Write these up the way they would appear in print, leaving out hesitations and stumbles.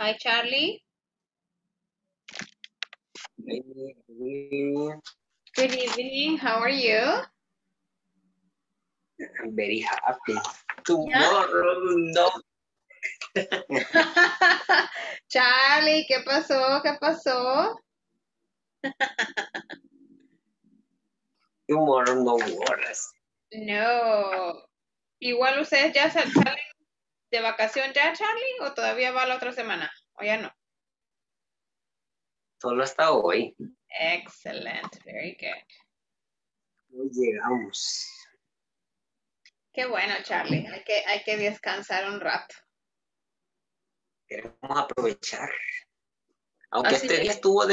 Hi, Charlie. Good evening. How are you? I'm very happy. Tomorrow, no. Charlie, ¿qué pasó? ¿Qué pasó? Tomorrow, no horas. No. Igual ustedes ya salen de vacación ya, Charlie, o todavía va la otra semana, o ya no. Solo hasta hoy. Excellent, very good. Hoy llegamos. Qué bueno, Charlie. Hay que descansar un rato. Queremos aprovechar. Aunque Así este es. día estuvo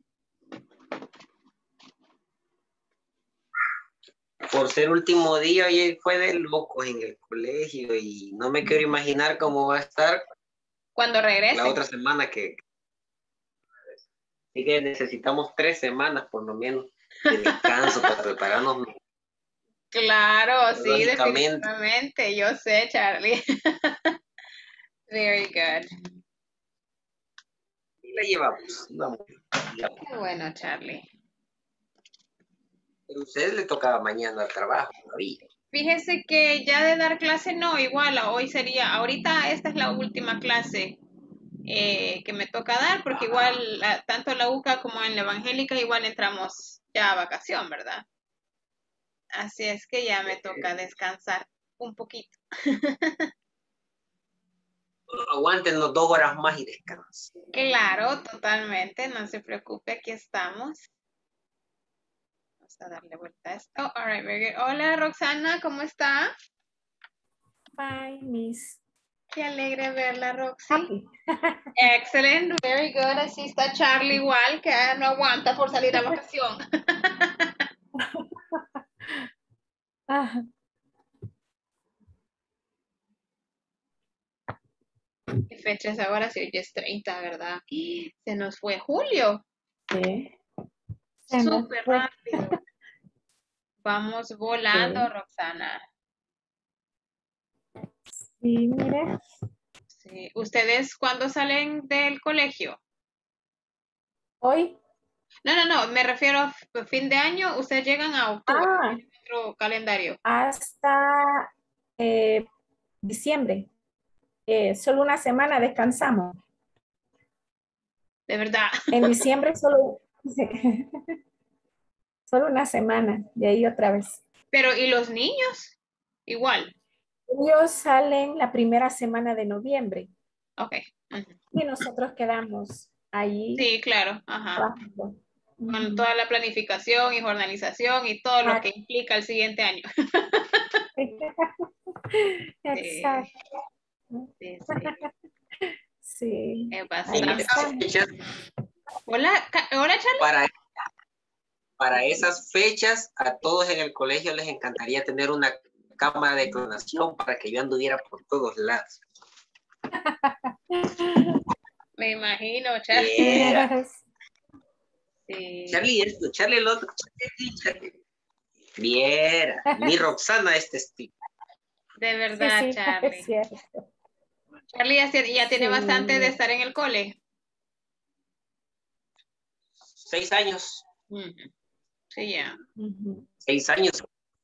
por ser último día, y fue de locos en el colegio y no me quiero imaginar cómo va a estar Cuando regrese. la otra semana que... Así que necesitamos 3 semanas por lo menos de descanso para prepararnos. Claro, sí, Lógicamente. definitivamente. Yo sé, Charlie. Very good. Y la llevamos. Vamos. Qué bueno, Charlie. Pero a ustedes le tocaba mañana al trabajo todavía. Fíjese que ya de dar clase no, igual hoy sería, ahorita esta es la última clase que me toca dar, porque igual tanto en la UCA como en la evangélica igual entramos ya a vacación, ¿verdad? Así es que ya me toca descansar un poquito. Aguántenos 2 horas más y descansen. Claro, totalmente, no se preocupe, aquí estamos. Vamos a darle vuelta a esto. All right, very good. Hola, Roxana, ¿cómo está? Bye, Miss. Qué alegre verla, Roxy. Happy. Excellent, very good. Así está Charlie igual, que no aguanta por salir a vacación. Ah, ¿Qué fecha es ahora? Si hoy es 30, ¿verdad? Se nos fue julio. sí. Se nos Súper fue. rápido. Vamos volando, Sí. Roxana. Sí, mire. Sí. ¿Ustedes cuándo salen del colegio? Hoy. No, me refiero a fin de año. Ustedes llegan a octubre, Ah, en otro calendario. hasta diciembre. Solo una semana descansamos. De verdad. En diciembre solo, solo una semana. De ahí otra vez. Pero, ¿y los niños? Igual. Ellos salen la primera semana de noviembre. Ok. Ujú. Y nosotros quedamos ahí Sí, claro. Ajá. trabajando. Con Ujú. toda la planificación y jornalización y todo lo Ah, que implica el siguiente año. Sí, exacto. sí, sí. Sí, Es ahí En bastante. esas estamos. fechas, Hola, hola, Charlie. para esas fechas, a todos en el colegio les encantaría tener una cámara de clonación para que yo anduviera por todos lados. Me imagino, Charlie. Yeah. Sí, Charlie esto, Charlie el otro, Charlie. Viera, mi Roxana es testigo. de Sí, verdad, sí, es Charlie. cierto. Charlie ya tiene bastante de Sí, estar en el cole. 6 años. Ujú. Sí, ya. ujú. 6 años.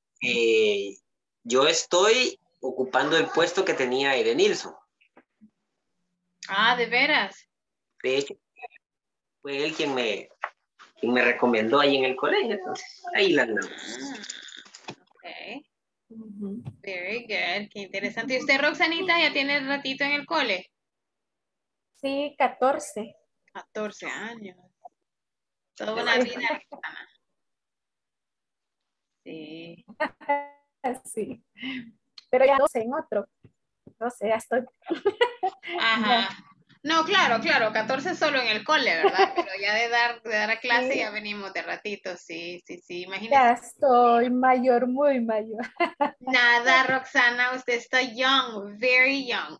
Yo estoy ocupando el puesto que tenía Edenilson. Ah, de veras. De hecho, fue él quien me recomendó ahí en el colegio. Entonces, ahí la andamos. Ok. Ujú. Very good. Qué interesante. ¿Y usted, Roxanita, ya tiene ratito en el cole? Sí, 14. 14 años. Toda una Sí, vida, Roxana. Sí. sí. Pero ya no sé en otro. No sé, ya estoy. Ajá. Ya, No, claro, 14 solo en el cole, ¿verdad? Pero ya de dar a clase ya sí, venimos de ratito, sí, sí, sí, imagínese. ya estoy mayor, muy mayor. Nada, Roxana, usted está young, very young.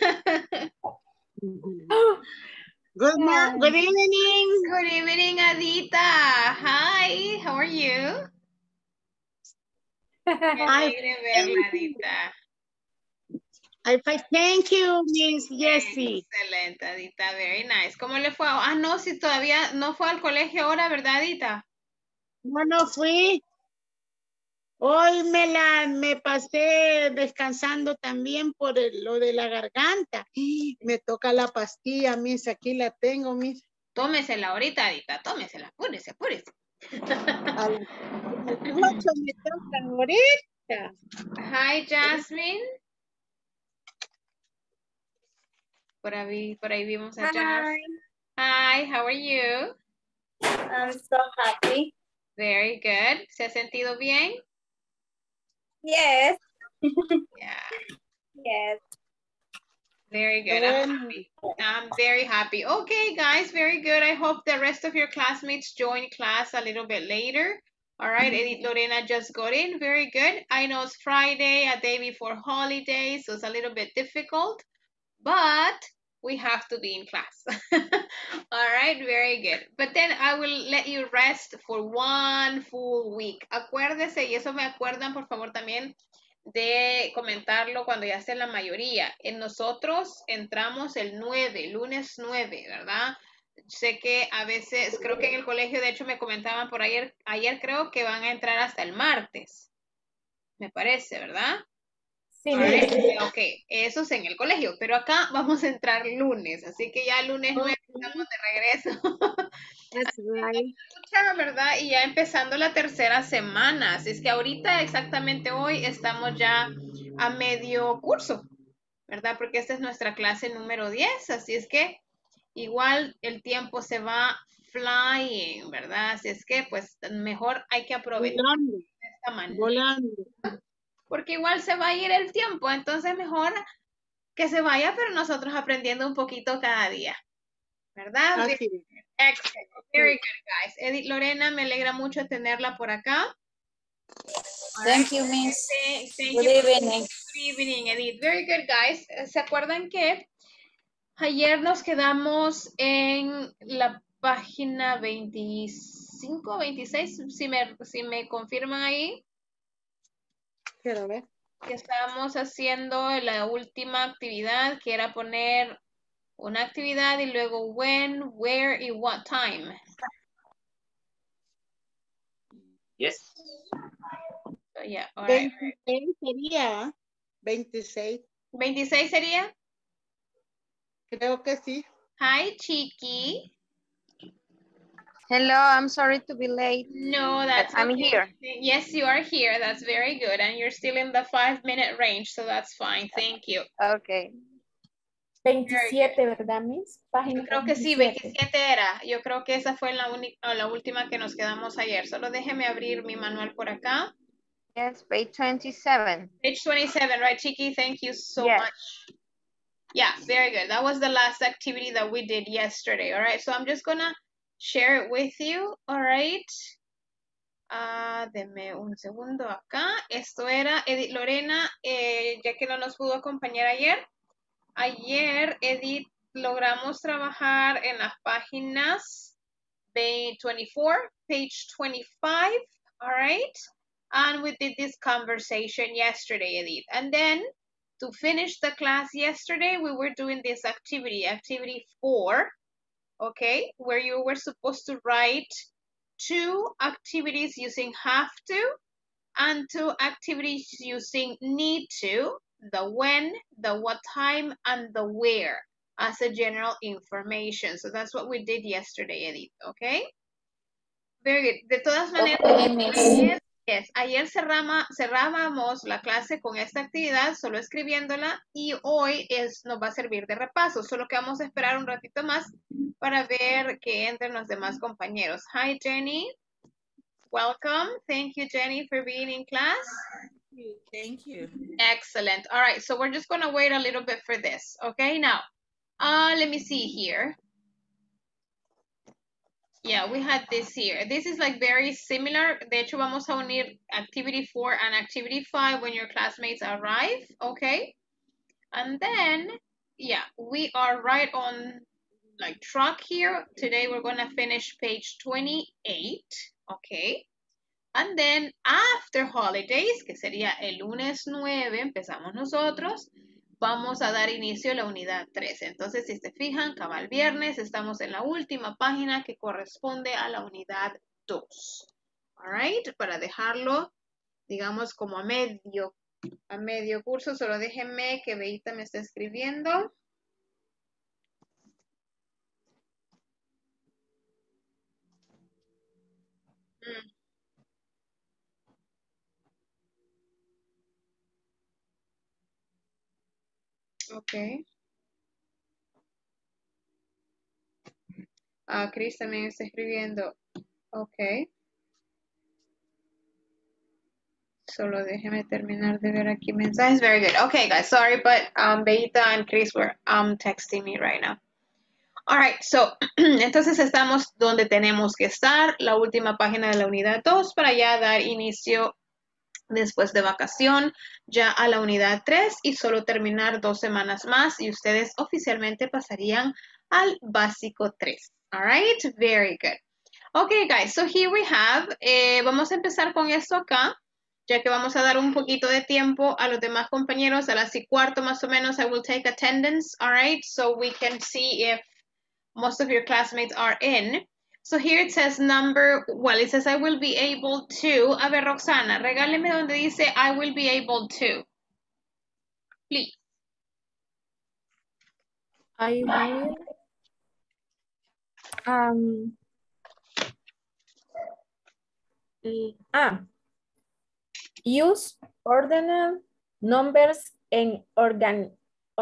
Ay, Good evening. Good evening, Adita. Hi, how are you? Qué I'm alegre verla, fine. Adita. Thank you, Miss Jessie. Excelente, Adita, very nice. ¿Cómo le fue? Ah, no, si todavía no fue al colegio ahora, ¿verdad, Adita? No fui. Hoy me pasé descansando también por lo de la garganta. Me toca la pastilla, Miss, aquí la tengo, Miss. Tómesela ahorita, Adita, tómesela, apúrese, apúrese. A las 8 me toca ahorita. Hi, Jasmine. Por ahí vimos a Jasmine. Hi, how are you? I'm so happy. Very good. ¿Se ha sentido bien? Yes. Yeah. Yes. Very good. I'm very happy. Okay, guys, very good. I hope the rest of your classmates join class a little bit later. All right, Edith Lorena just got in. Very good. I know it's Friday, a day before holiday, so it's a little bit difficult, but we have to be in class. All right, very good. But then I will let you rest for 1 full week. Acuérdese, y eso me acuerdan, por favor, también de comentarlo cuando ya esté la mayoría. En nosotros entramos el 9, lunes 9, ¿verdad? Sé que a veces, creo que en el colegio, de hecho, me comentaban por ayer creo que van a entrar hasta el martes. Me parece, ¿verdad? Sí, Right. Ok, eso es en el colegio, pero acá vamos a entrar lunes, así que ya lunes 9 estamos de regreso. That's right. Mucha, ¿verdad? Y ya empezando la tercera semana, así es que ahorita exactamente hoy estamos ya a medio curso, ¿verdad? Porque esta es nuestra clase número 10, así es que igual el tiempo se va flying, ¿verdad? Así es que pues mejor hay que aprovechar Volando, de esta manera. volando. Porque igual se va a ir el tiempo, entonces mejor que se vaya, pero nosotros aprendiendo un poquito cada día, ¿verdad? Así es. Excellent. Very good, guys. Edith Lorena, me alegra mucho tenerla por acá. Thank you, Miss. Thank Good you. evening. Good evening, Edith. Very good, guys. ¿Se acuerdan que ayer nos quedamos en la página 25, 26? Si me confirman ahí. Quiero ver. Que estábamos haciendo la última actividad, que era poner una actividad y luego when, where y what time. Yes. So, yeah, all right. 26 sería. 26. 26 sería. Creo que sí. Hi, Chiqui. Hello, I'm sorry to be late. No, that's I'm okay. here. Yes, you are here. That's very good. And you're still in the 5-minute range, so that's fine. Thank you. Okay. 27, ¿verdad, Miss? Página Creo que sí, 27. 27 era. Yo creo que esa fue la última que nos quedamos ayer. Solo déjeme abrir mi manual por acá. Yes, page 27. Page 27, right, Chiqui? Thank you so Yes. much. Yeah, very good. That was the last activity that we did yesterday, all right? So I'm just gonna share it with you, all right? Deme un segundo acá. Esto era Edith Lorena, ya que no nos pudo acompañar ayer. Ayer, Edith, logramos trabajar en las páginas 24, page 25, all right? And we did this conversation yesterday, Edith. And then to finish the class yesterday, we were doing this activity, activity 4, okay, where you were supposed to write 2 activities using have to and 2 activities using need to, the when, the what time, and the where as a general information. So that's what we did yesterday, Edith, okay? Very good. De todas maneras, Okay, Miss. ayer cerrábamos la clase con esta actividad, solo escribiéndola, y hoy nos va a servir de repaso, solo que vamos a esperar un ratito más para ver que entren los demás compañeros. Hi, Jenny. Welcome. Thank you, Jenny, for being in class. Thank you. Excellent. All right, so we're just going to wait a little bit for this. Okay, now, let me see here. Yeah, we had this here. This is like very similar. De hecho, vamos a unir activity 4 and activity 5 when your classmates arrive, okay? And then, yeah, we are right on like track here. Today, we're going to finish page 28, okay? And then after holidays, que sería el lunes 9, empezamos nosotros, vamos a dar inicio a la unidad 3. Entonces, si se fijan, cabal viernes, estamos en la última página que corresponde a la unidad 2. All right, para dejarlo, digamos, como a medio curso, solo déjenme que Beita me esté escribiendo. Ok. Chris también está escribiendo. Ok. Solo déjeme terminar de ver aquí mensajes. Very good. Okay, guys. Sorry, but Beita and Chris were texting me right now. All right, so, entonces estamos donde tenemos que estar, la última página de la unidad 2 para ya dar inicio después de vacación ya a la unidad 3 y solo terminar 2 semanas más y ustedes oficialmente pasarían al básico 3. All right, very good. Okay, guys, so here we have, vamos a empezar con esto acá, ya que vamos a dar un poquito de tiempo a los demás compañeros, a las 4:15 más o menos, I will take attendance, all right, so we can see if most of your classmates are in. So here it says it says I will be able to. A ver, Roxana, regáleme donde dice I will be able to. Please. I will use ordinal numbers and organize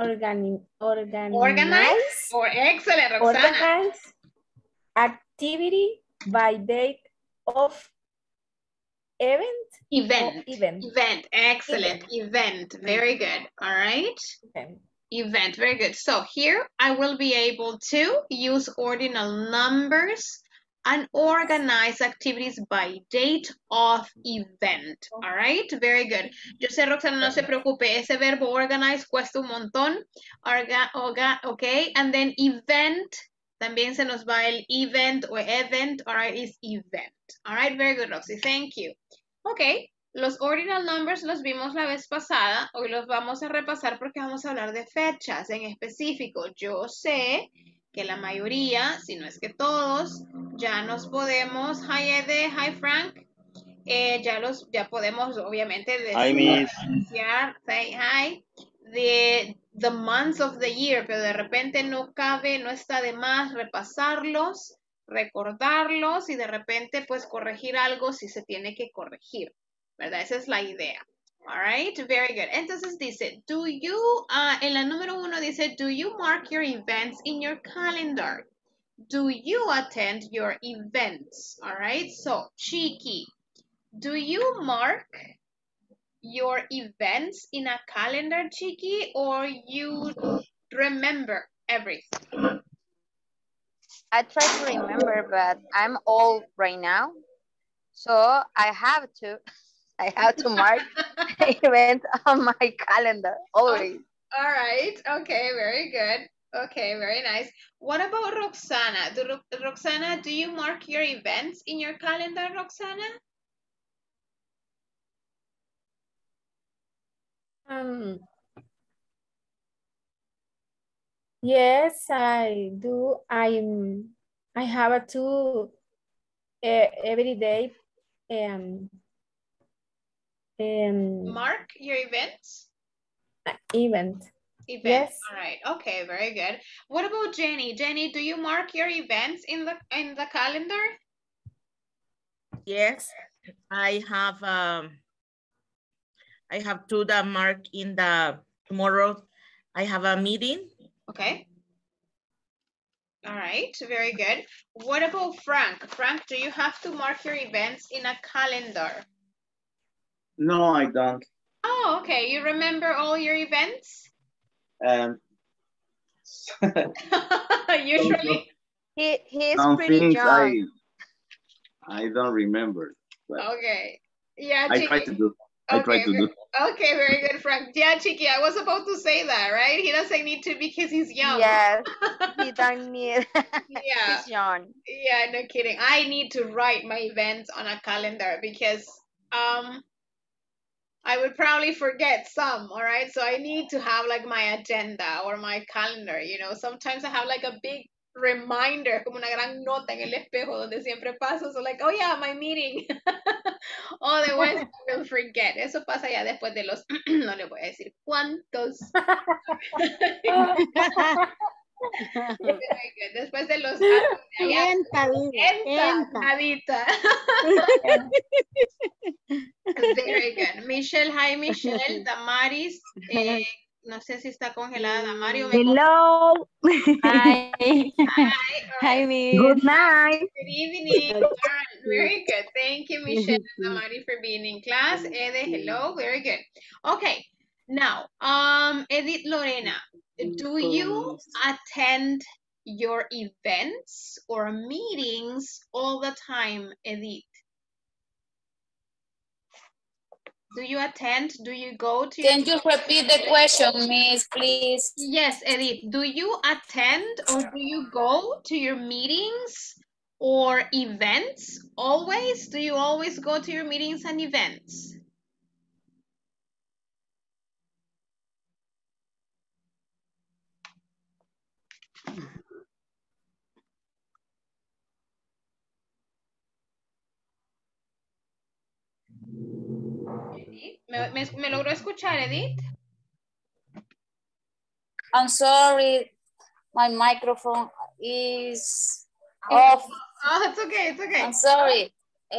Or excellent, Roxana. Organize activity by date of event. Event. Excellent. Event. Very good. All right. Event. Very good. So here I will be able to use ordinal numbers and organize activities by date of event. All right. Very good. Yo sé, Roxana, no se preocupe. Ese verbo organize cuesta un montón. Okay. And then event. También se nos va el event o event. All right. Is event. All right. Very good, Roxy. Thank you. Okay. Los ordinal numbers los vimos la vez pasada. Hoy los vamos a repasar porque vamos a hablar de fechas en específico. Yo sé que la mayoría, si no es que todos, ya nos podemos, hi Ede, hi Frank, ya podemos obviamente decir, say hi, the months of the year, pero de repente no está de más repasarlos, recordarlos y de repente pues corregir algo si se tiene que corregir, ¿verdad? Esa es la idea. All right, very good. Entonces dice, en la número 1 dice, do you mark your events in your calendar? Do you attend your events? All right, so Chiqui, do you mark your events in a calendar, Chiqui, or you remember everything? I try to remember, but I'm old right now. So I have to mark events on my calendar always. All right. Okay, very good. Okay, very nice. What about Roxana? Roxana, do you mark your events in your calendar, Roxana? Yes, I do. I have to every day mark your events? Event. Yes. All right. Okay, very good. What about Jenny? Jenny, do you mark your events in the calendar? Yes, I have to the mark in the tomorrow. I have a meeting. Okay. All right, very good. What about Frank? Frank, do you have to mark your events in a calendar? No, I don't. Oh, okay. You remember all your events? Usually. He's pretty young. I don't remember. Okay. Yeah, I try to do. Okay, very good, Frank. Yeah, Chiqui, I was about to say that, right? He doesn't need to because he's young. Yes, he don't need. Yeah. He's young. Yeah, no kidding. I need to write my events on a calendar because I would probably forget some, all right? So I need to have like my agenda or my calendar, you know. Sometimes I have like a big reminder, como una gran nota en el espejo donde siempre paso. So like, oh yeah, my meeting. Otherwise, I will forget. Eso pasa ya después de los, no le voy a decir cuántos. Very good. Después de los nadita. Very good. Michelle, hi Michelle. Damaris, no sé si está congelada Damaris. Hello. Hi. Hi. Hi, Miss. Good night. Good evening. All right. Very good. Thank you, Michelle and Damaris, for being in class. Ede, hello. Very good. Okay. Now, Edith Lorena, do you attend your events or meetings all the time, Edith? Do you attend? Do you go to? Can you repeat the question, Miss, please? Yes, Edith. Do you attend or do you go to your meetings or events always? Do you always go to your meetings and events? ¿Me logró escuchar, Edith? I'm sorry, my microphone is off. Oh, it's okay, it's okay. I'm sorry.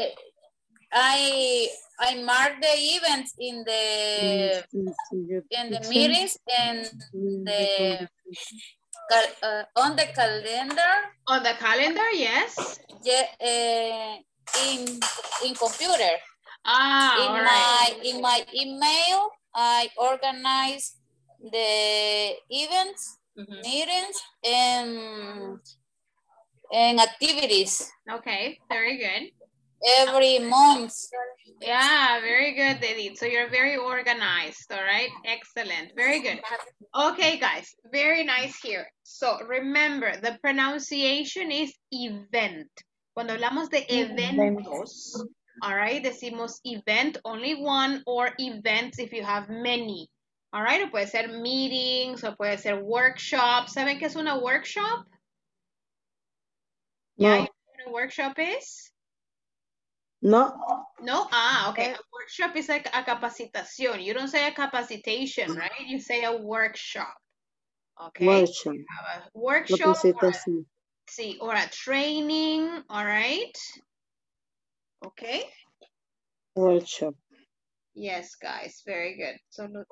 I mark the events in the meetings and the on the calendar. On the calendar, yes. Yeah, in computer. In my email, I organize the events, meetings, and activities. Okay, very good. Every month. Yeah, very good, Edith. So you're very organized, all right? Excellent, very good. Okay, guys, very nice here. So remember, the pronunciation is event. Cuando hablamos de eventos, all right, decimos event, only one, or events if you have many. All right, o puede ser meetings, o puede ser workshops. ¿Saben qué es una workshop? No. Yeah, you know what a workshop is? No. No? Ah, okay. A workshop is like a capacitación. You don't say a capacitation, right? You say a workshop. Okay. Workshop. A workshop. Or a training, all right? Okay. Workshop. Yes, guys, very good. So look.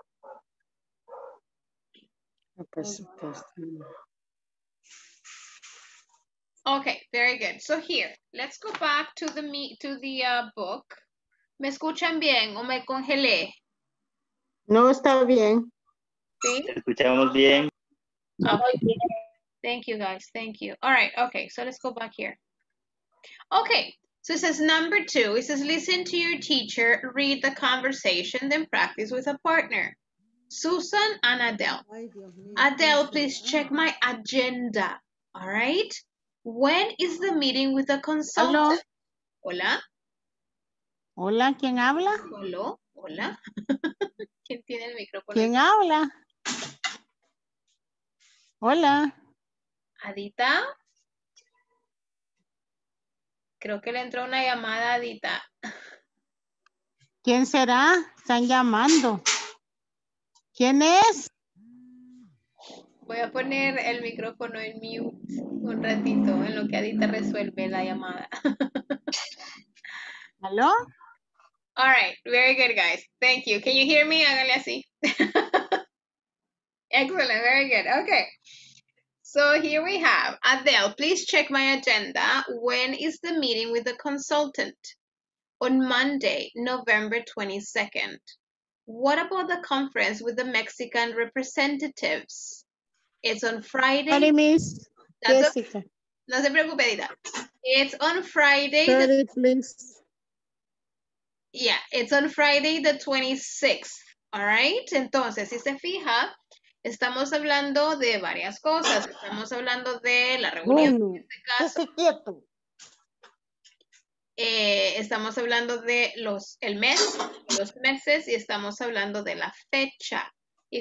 Okay, very good. So here, let's go back to the book. ¿Me escuchan bien o me congelé? No, está bien. ¿Sí? Escuchamos bien. Okay. Thank you, guys. Thank you. All right. Okay, so let's go back here. Okay, so it says number 2. It says listen to your teacher, read the conversation, then practice with a partner. Susan and Adele. Adele, please check my agenda. All right. When is the meeting with the consultant? Hola. Hola, ¿quién habla? Hola. Hola. ¿Quién tiene el micrófono? ¿Quién habla? Hola. Adita. Creo que le entró una llamada a Adita. ¿Quién será? Están llamando. ¿Quién es? Voy a poner el micrófono en mute un ratito en lo que Adita resuelve la llamada. ¿Aló? All right, very good, guys. Thank you. Can you hear me? Háganle así. Excellent, very good. Okay. So here we have Adele. Please check my agenda. When is the meeting with the consultant? On Monday, November 22nd. What about the conference with the Mexican representatives? It's on Friday. Sorry, Miss Jessica. No se preocupe, Edita. It's on Friday. Sorry, please. Yeah, it's on Friday the 26th. All right. Entonces, si se fija, estamos hablando de varias cosas. Estamos hablando de la reunión. Bueno, en este caso. quieto. estamos hablando de el mes, los meses y estamos hablando de la fecha. Y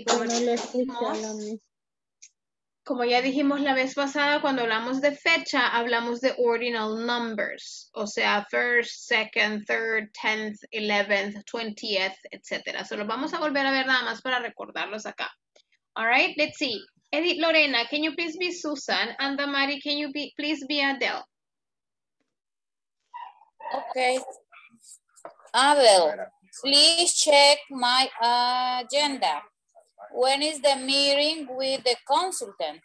como ya dijimos la vez pasada, cuando hablamos de fecha, hablamos de ordinal numbers, o sea, first, second, third, 10th, 11th, 20th, etc. Solo vamos a volver a ver nada más para recordarlos acá. All right, let's see. Edith Lorena, can you please be Susan? And Damari, can you please be Adele? Okay. Adele, please check my agenda. When is the meeting with the consultant?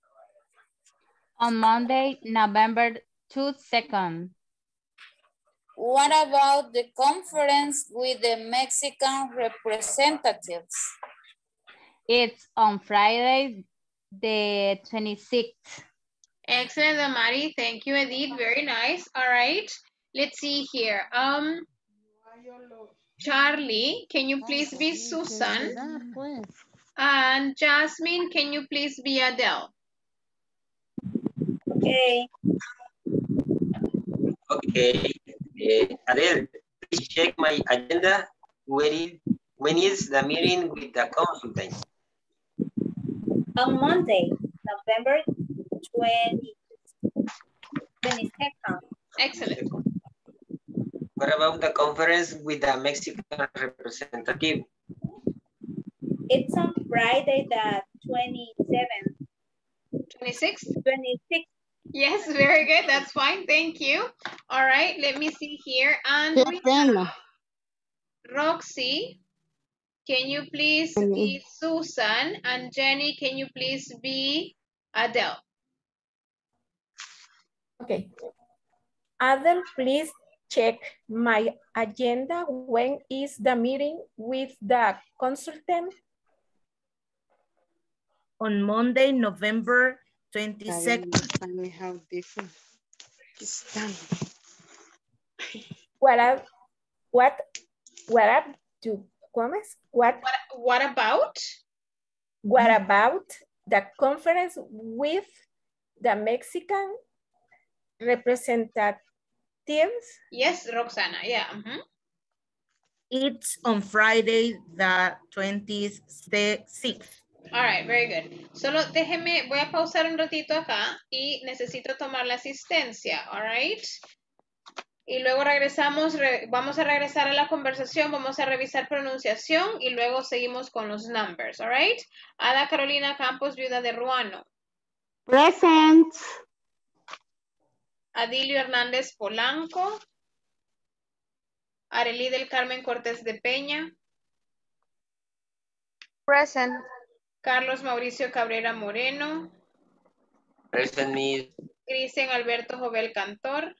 On Monday, November 2nd. What about the conference with the Mexican representatives? It's on Friday, the 26th. Excellent, Damari. Thank you, Edith. Very nice. All right. Let's see here. Charlie, can you please be Susan? And Jasmine, can you please be Adele? Okay. Okay. Adele, please check my agenda. When is the meeting with the consultant? On Monday, November 22nd. Excellent. What about the conference with the Mexican representative? It's on Friday, the 27th. 26th? 26th. Yes, very good. That's fine. Thank you. All right, let me see here. And Roxy, can you please be Susan? And Jenny, can you please be Adele? Okay. Adele, please check my agenda. When is the meeting with the consultant? On Monday, November 22nd. What about the conference with the Mexican representatives? Yes, Roxana, yeah. It's on Friday, the 26th. All right, very good. Solo déjeme, voy a pausar un ratito acá y necesito tomar la asistencia, all right? Y luego regresamos, vamos a regresar a la conversación, vamos a revisar pronunciación y luego seguimos con los numbers, all right? Ada Carolina Campos, viuda de Ruano. Present. Adilio Hernández Polanco. Arely del Carmen Cortés de Peña. Present. Carlos Mauricio Cabrera Moreno. Present, Miss. Cristian Alberto Jovel Cantor.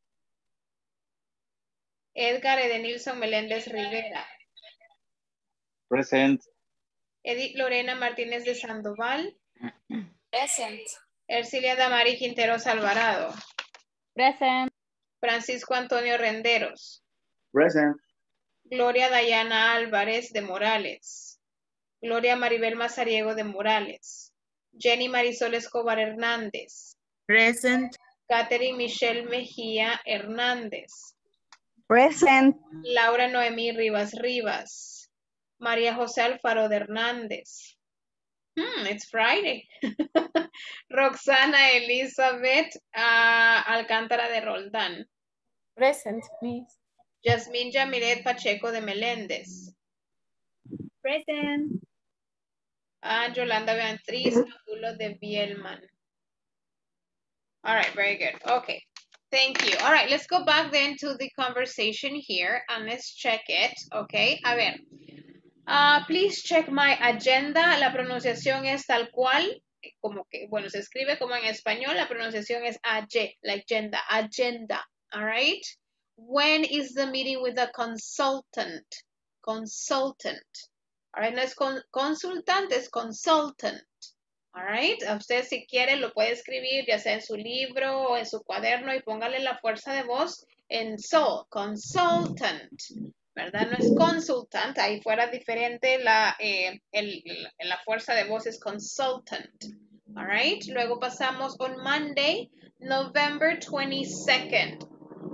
Edgar Edenilson Meléndez Rivera. Present. Edith Lorena Martínez de Sandoval. Present. Ercilia Damari Quinteros Alvarado. Present. Francisco Antonio Renderos. Present. Gloria Dayana Álvarez de Morales. Gloria Maribel Mazariego de Morales. Jenny Marisol Escobar Hernández. Present. Catherine Michelle Mejía Hernández. Present. Laura Noemí Rivas Rivas. María José Alfaro de Hernández. It's Friday. Roxana Elizabeth Alcántara de Roldán. Present, Miss. Yasmín Yamilet Pacheco de Meléndez. Present. Yolanda Beatriz Angulo de Bielman. All right, very good. Okay, thank you. All right, let's go back then to the conversation here and let's check it. Okay, a ver. Please check my agenda. La pronunciación es tal cual, como que, bueno, se escribe como en español. La pronunciación es like agenda, agenda. All right. When is the meeting with the consultant? Consultant. All right, no es consultante, es consultant. All right. A usted si quiere lo puede escribir ya sea en su libro o en su cuaderno y póngale la fuerza de voz en consultant. ¿Verdad? No es consultant, ahí fuera diferente la fuerza de voz es consultant. All right. Luego pasamos on Monday, November 22nd.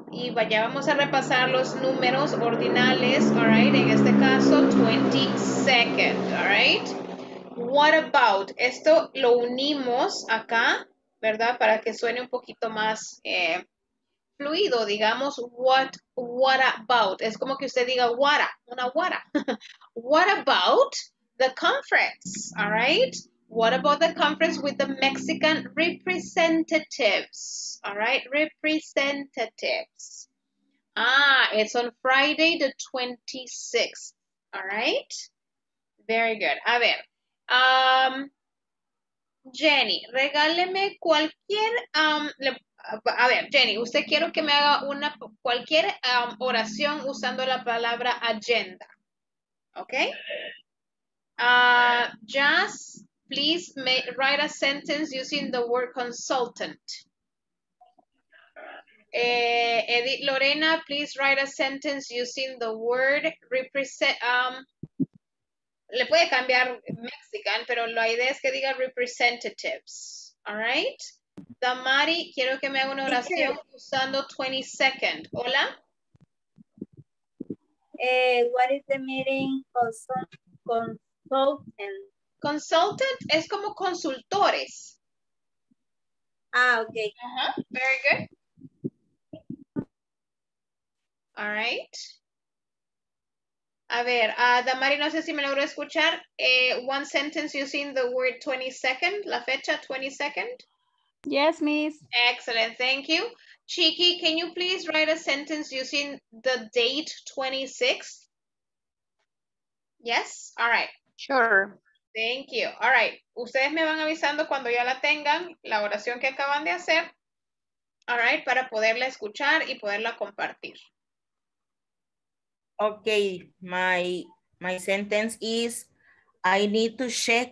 Y vaya, vamos a repasar los números ordinales, all right, en este caso 22nd, all right. What about, esto lo unimos acá, ¿verdad? Para que suene un poquito más fluido, digamos, what about, es como que usted diga una what about the conference, all right? What about the conference with the Mexican representatives, all right? Representatives. It's on Friday the 26th, all right? Very good. A ver, Jenny, regáleme cualquier, a ver, Jenny, usted quiero que me haga cualquier oración usando la palabra agenda, ¿ok? Just please write a sentence using the word consultant. Edith Lorena, please write a sentence using the word represent. Le puede cambiar Mexican, pero la idea es que diga representatives. All right. Damari, quiero que me haga una oración usando 22nd. Hola. What is the meeting consultant? Consultant es como consultores. Okay. Very good. All right. A ver, Damari, no sé si me logró escuchar. One sentence using the word 22nd, la fecha 22nd. Yes, miss. Excellent, thank you. Chiki, can you please write a sentence using the date 26th? Yes, all right. Sure. Thank you. All right. Ustedes me van avisando cuando ya la tengan, la oración que acaban de hacer. All right, para poderla escuchar y poderla compartir. Okay, my sentence is I need to check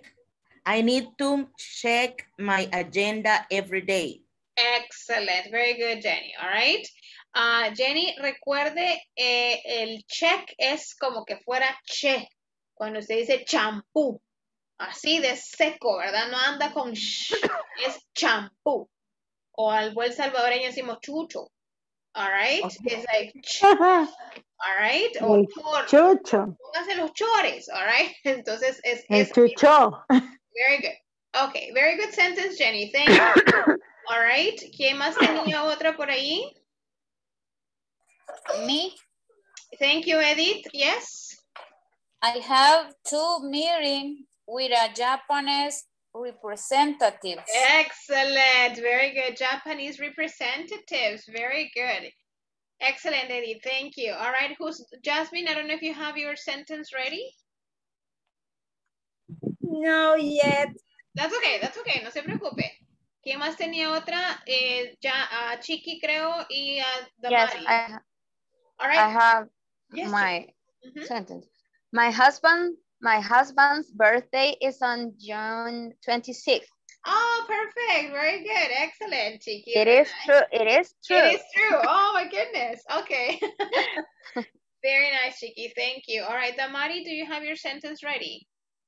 my agenda every day. Excellent, very good, Jenny. All right. Jenny, recuerde, el check es como que fuera che, cuando usted dice champú, así de seco, ¿verdad? No anda con sh, es champú. O al buen salvadoreño decimos chucho. All right, okay. It's like ch. All right, o chucho. Póngase los chores, all right. Entonces es chucho. Very good. Okay, very good sentence, Jenny. Thank you. All right. ¿Quién más tenía otra por ahí? Me. Thank you, Edith. Yes. I have 2 meetings with a Japanese representatives. Excellent. Very good. Japanese representatives. Very good. Excellent, Edith. Thank you. All right. Jasmine, I don't know if you have your sentence ready. No yet. That's okay. That's okay. No se preocupe. ¿Quién más tenía otra? Ya Chiqui, creo, y Damari. Yes, all right. I have yes, my sentence. My husband's birthday is on June 26th. Oh, perfect. Very good. Excellent, Chiqui. It is true. It is true. It is true. Oh, my goodness. Okay. Very nice, Chiqui. Thank you. All right, Damari, do you have your sentence ready?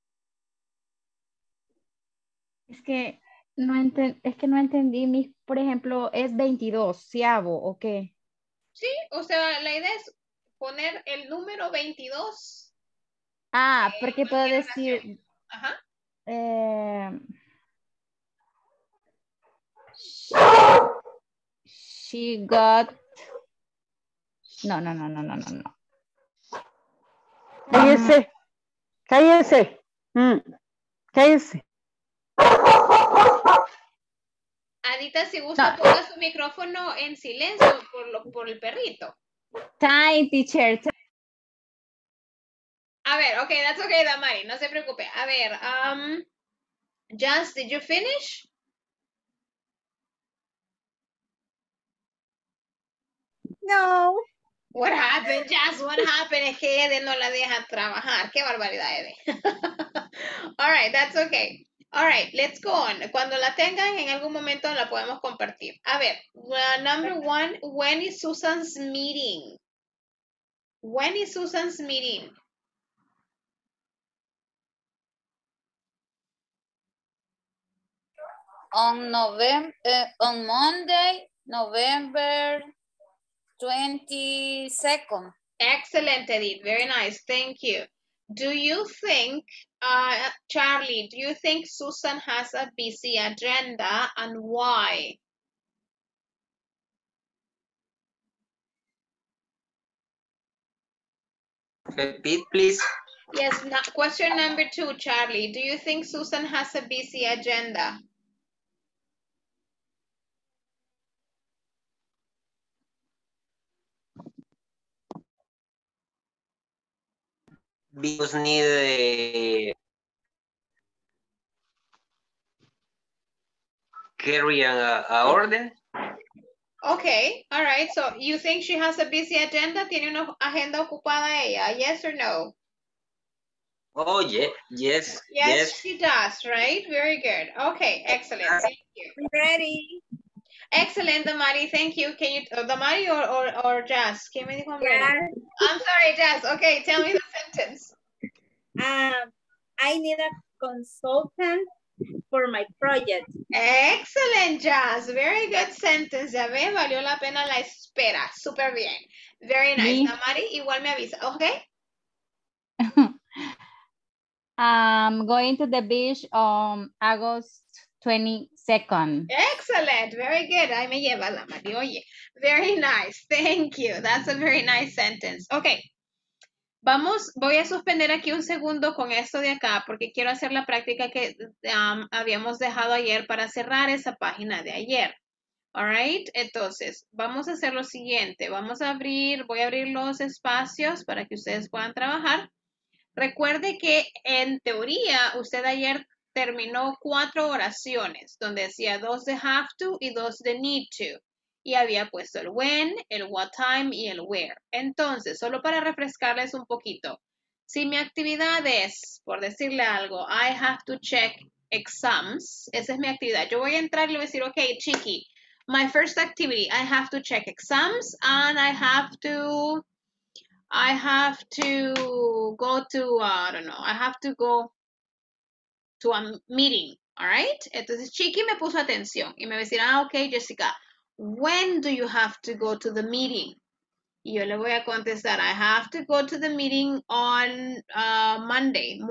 Es que no entendí, por ejemplo, es 22, ¿o qué? Sí, o sea, la idea es poner el número 22. Porque puedo decir... Ajá. She got... No. Cállese. Cállese. Cállese. Adita, si gusta, ponga su micrófono en silencio por el perrito. Time, teacher. A ver, okay, that's okay, Damari, no se preocupe. A ver, Jazz, did you finish? No. What happened, Jazz? What happened? Es que Ede no la deja trabajar. Qué barbaridad, Ede. All right, that's okay. All right, let's go on. Cuando la tengan, en algún momento la podemos compartir. A ver, number 1, when is Susan's meeting? When is Susan's meeting? On Monday, November 22nd. Excellent, Edith. Very nice. Thank you. Do you think, Charlie, do you think Susan has a busy agenda and why? Repeat, please. Yes, question number 2, Charlie. Do you think Susan has a busy agenda? Because need carry a order. Okay, all right. So you think she has a busy agenda? ¿Tiene una agenda ocupada ella? Yes or no? Oh, yeah. Yes. Yes, she does, right? Very good. Okay, excellent. Thank you. Ready. Excellent, Damari. Thank you. Can you, Damari or Jazz? ¿Quién me dijo I'm ready? Yes. I'm sorry, Jazz. Okay, tell me the sentence. I need a consultant for my project. Excellent, Jazz. Very good sentence. Ya ve, valió la pena la espera. Súper bien. Very nice. Me. Damari, igual me avisa. Okay. I'm going to the beach on August 22nd. Excellent. Very good. Ahí me lleva la Mari. Oye. Very nice. Thank you. That's a very nice sentence. Okay. Voy a suspender aquí un segundo con esto de acá porque quiero hacer la práctica que habíamos dejado ayer para cerrar esa página de ayer. All right. Entonces, vamos a hacer lo siguiente. Voy a abrir los espacios para que ustedes puedan trabajar. Recuerde que en teoría usted ayer terminó 4 oraciones donde decía 2 de have to y 2 de need to. Y había puesto el when, el what time y el where. Entonces, solo para refrescarles un poquito. Si mi actividad es, por decirle algo, I have to check exams, esa es mi actividad. Yo voy a entrar y le voy a decir, ok, Chiqui, my first activity, I have to check exams and I have to go to, I don't know, I have to go to a meeting, all right? Entonces, Chiqui me puso atención y me va a decir, ok, Jessica, when do you have to go to the meeting? Y yo le voy a contestar, I have to go to the meeting on Monday.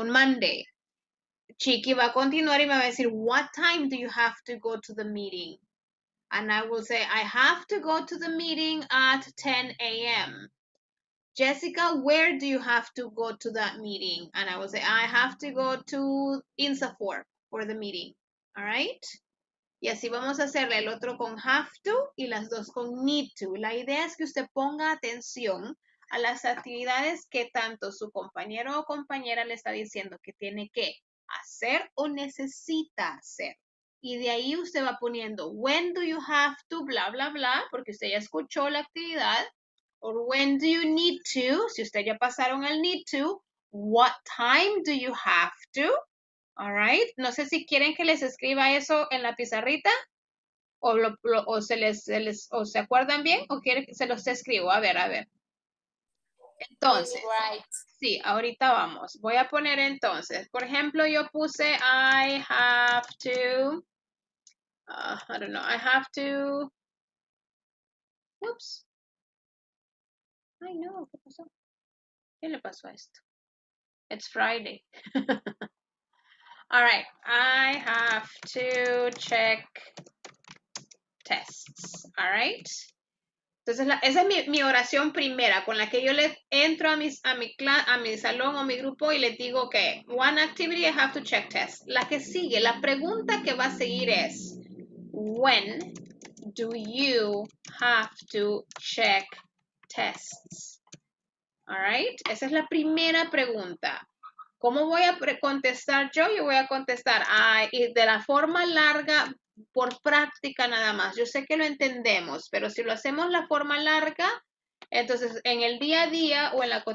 Chiqui va a continuar y me va a decir, what time do you have to go to the meeting? And I will say, I have to go to the meeting at 10 a.m. Jessica, where do you have to go to that meeting? And I will say, I have to go to INSAFOR for the meeting. All right? Y así vamos a hacerle el otro con have to y las dos con need to. La idea es que usted ponga atención a las actividades que tanto su compañero o compañera le está diciendo que tiene que hacer o necesita hacer. Y de ahí usted va poniendo when do you have to, bla, bla, bla, porque usted ya escuchó la actividad. Or when do you need to, si usted ya pasaron al need to, what time do you have to? All right. No sé si quieren que les escriba eso en la pizarrita o se acuerdan bien o quieren que se los escribo. A ver. Entonces, sí, ahorita vamos. Voy a poner entonces. Por ejemplo, yo puse I have to, I don't know, I have to, whoops. Ay, no, ¿qué pasó? ¿Qué le pasó a esto? It's Friday. All right, I have to check tests. All right. Entonces, esa es mi oración primera, con la que yo le entro a mi salón o mi grupo y les digo que one activity I have to check tests. La que sigue, la pregunta que va a seguir es, when do you have to check tests? All right. Esa es la primera pregunta. ¿Cómo voy a contestar yo? Yo voy a contestar y de la forma larga, por práctica nada más. Yo sé que lo entendemos, pero si lo hacemos la forma larga, entonces en el día a día o en la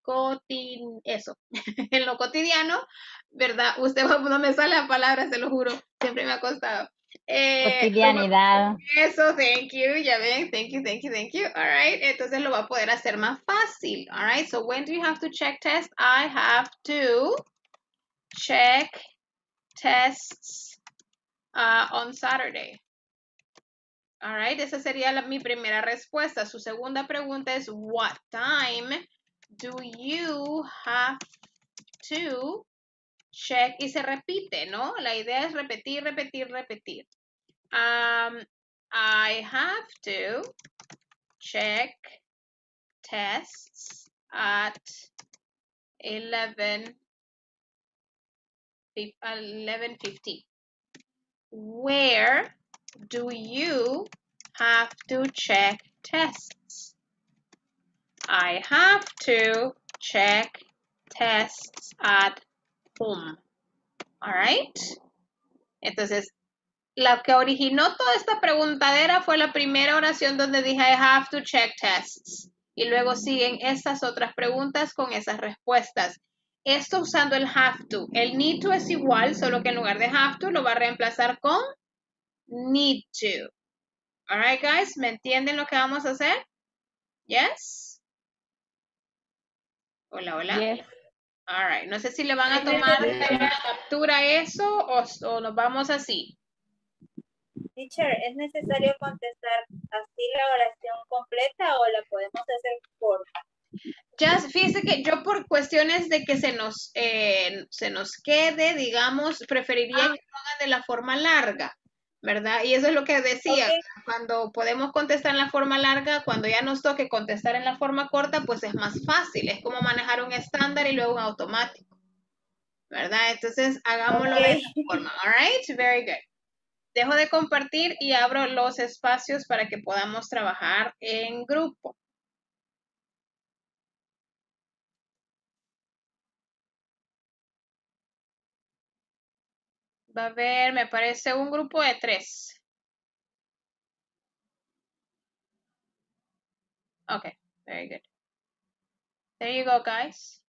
en lo cotidiano, ¿verdad? No me sale la palabra, se lo juro, siempre me ha costado. Cotidianidad. Eso, thank you, ya ven, thank you. All right, entonces lo va a poder hacer más fácil. All right, so when do you have to check tests? I have to check tests on Saturday. All right, esa sería mi primera respuesta. Su segunda pregunta es, what time do you have to check? Y se repite, ¿no? La idea es repetir, repetir, repetir. I have to check tests at 11:15. Where do you have to check tests? I have to check tests at home. All right. Entonces, la que originó toda esta preguntadera fue la primera oración donde dije I have to check tests. Y luego siguen estas otras preguntas con esas respuestas. Esto usando el have to. El need to es igual, solo que en lugar de have to lo va a reemplazar con need to. All right, guys, ¿me entienden lo que vamos a hacer? Yes. Hola, hola. Yes. All right. No sé si le van a tomar captura eso o nos vamos así. Teacher, ¿es necesario contestar así la oración completa o la podemos hacer corta? Ya, fíjese que yo por cuestiones de que se nos quede, digamos, preferiría que lo hagan de la forma larga, ¿verdad? Y eso es lo que decía, Okay. cuando podemos contestar en la forma larga, cuando ya nos toque contestar en la forma corta, pues es más fácil, es como manejar un estándar y luego un automático, ¿verdad? Entonces, hagámoslo de esa forma, all right? Very good. Dejo de compartir y abro los espacios para que podamos trabajar en grupo. Va a haber, me parece, un grupo de 3. Okay, very good. There you go, guys.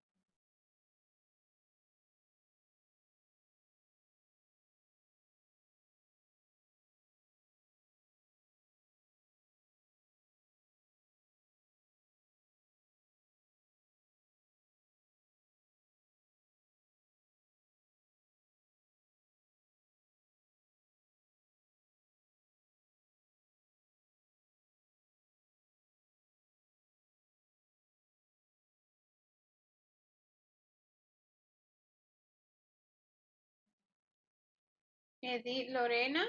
Edith, Lorena.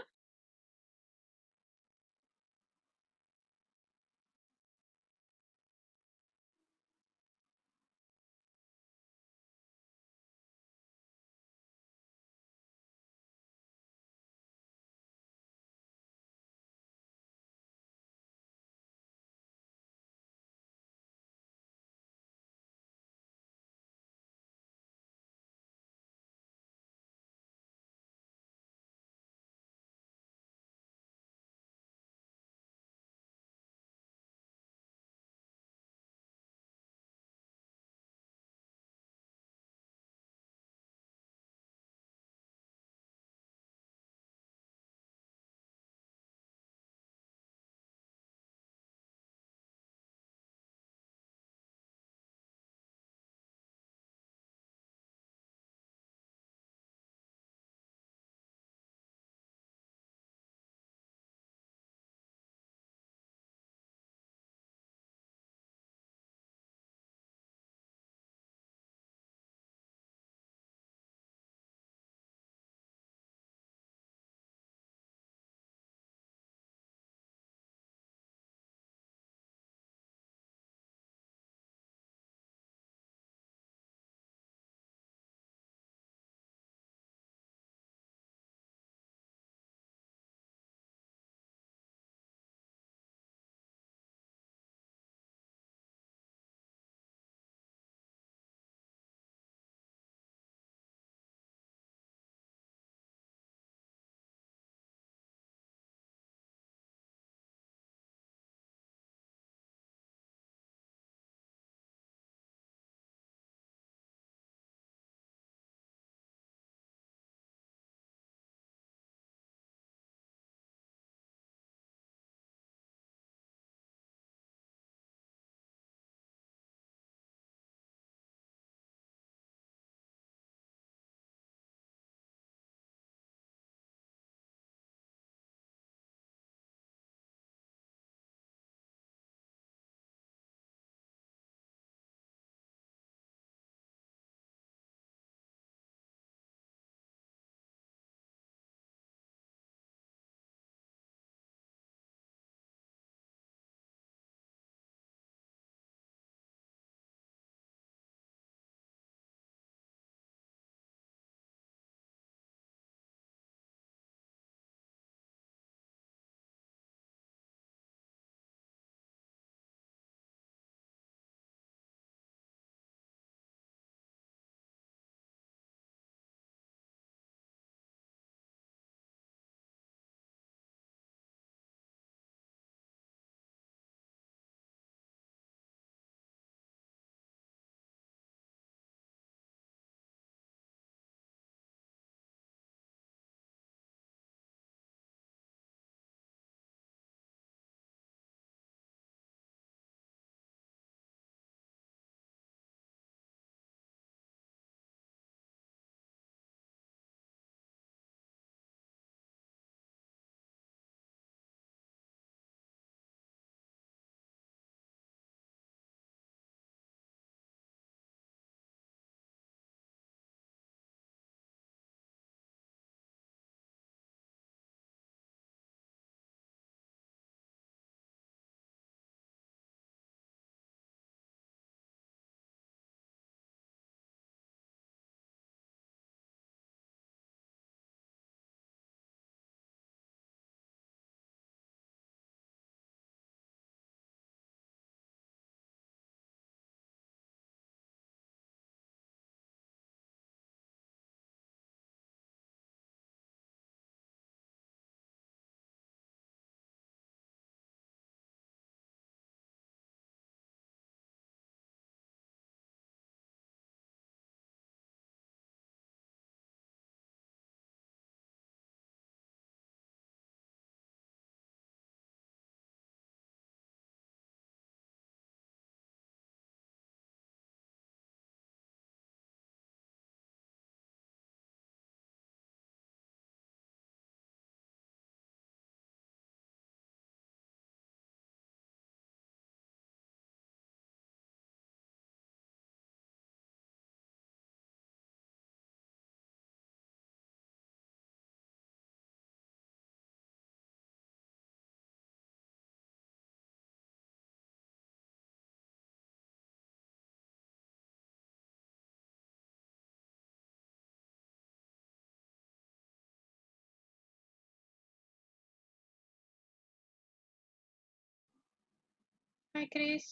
Hi, Chris.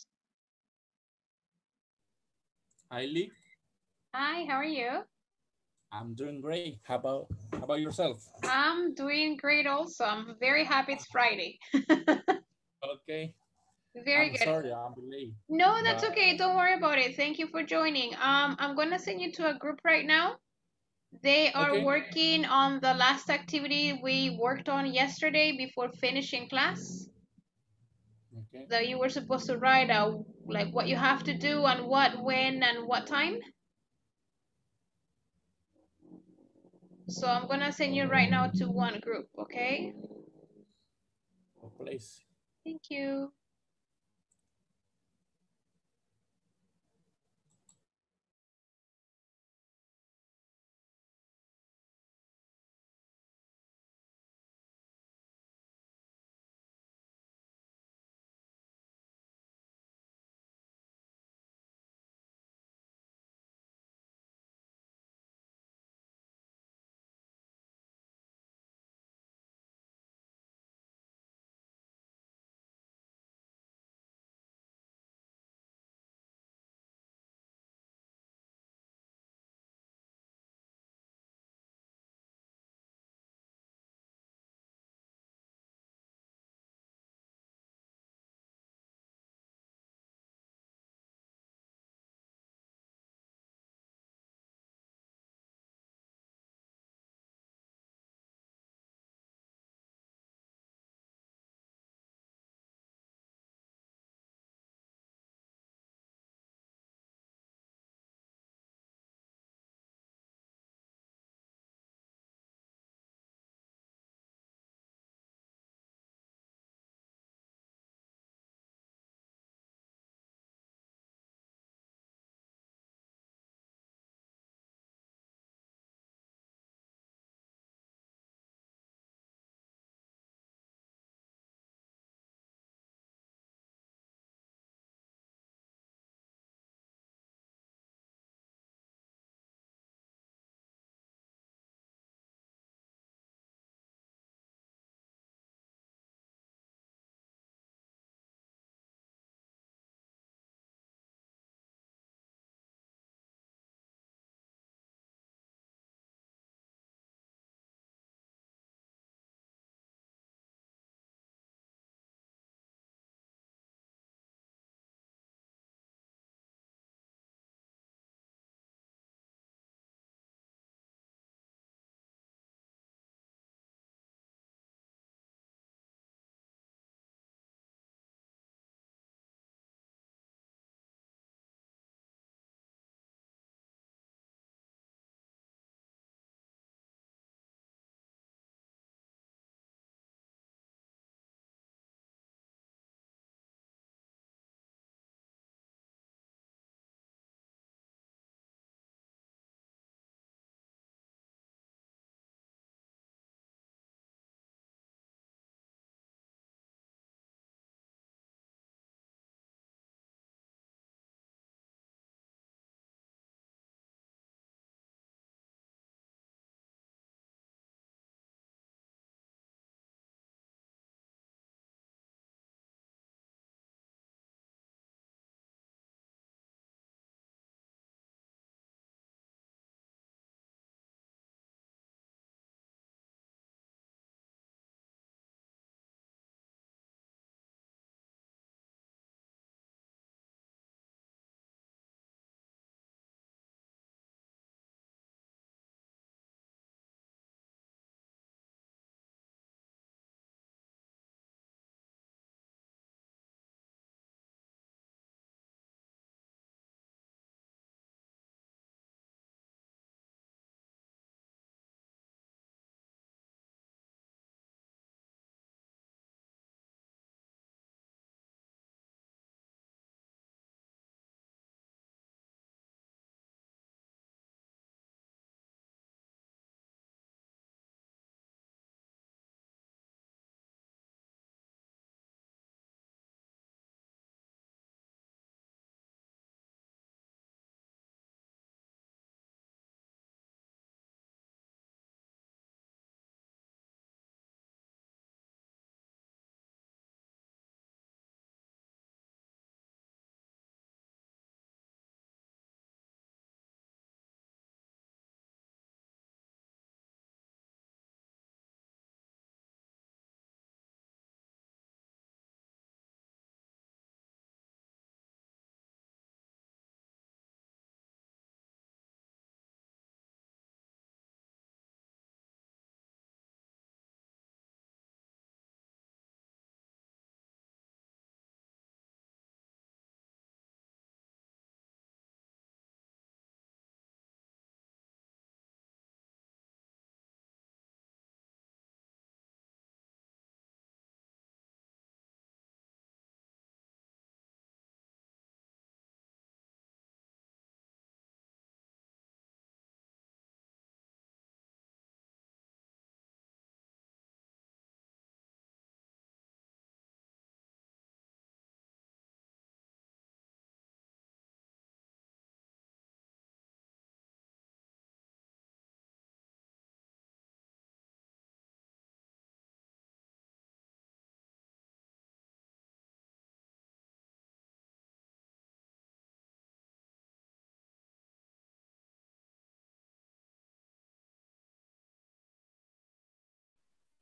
Hi, Lee. Hi, how are you? I'm doing great. How about yourself? I'm doing great also. I'm very happy it's Friday. Okay. Very I'm good. sorry, I'm late. No, that's But okay. Don't worry about it. Thank you for joining. I'm gonna send you to a group right now. They are okay. working on the last activity we worked on yesterday before finishing class. Okay. That you were supposed to write out like what you have to do and what, when, and what time. So I'm gonna send you right now to one group, okay? Oh, please. Thank you.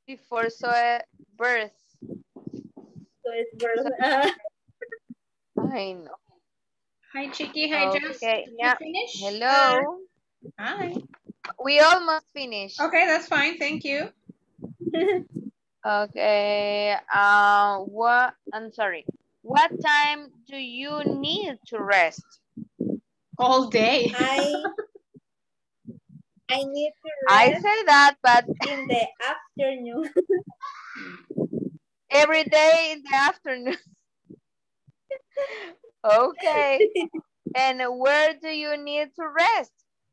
Before birth. So it's birth. I know. Hi, Chicky. Hi, Jess. Okay, Did yeah. you finish? Hello. Hi. We almost finished. Okay, that's fine. Thank you. Okay. I'm sorry. What time do you need to rest? All day. I need to I rest say that, but in the afternoon. every day in the afternoon. Okay. And where do you need to rest?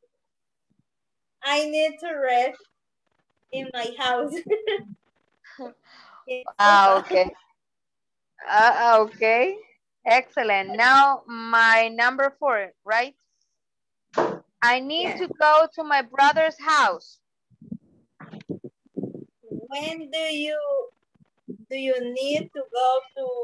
I need to rest in my house. Okay. Okay. Excellent. Now my number 4, right? I need to go to my brother's house. When do you need to go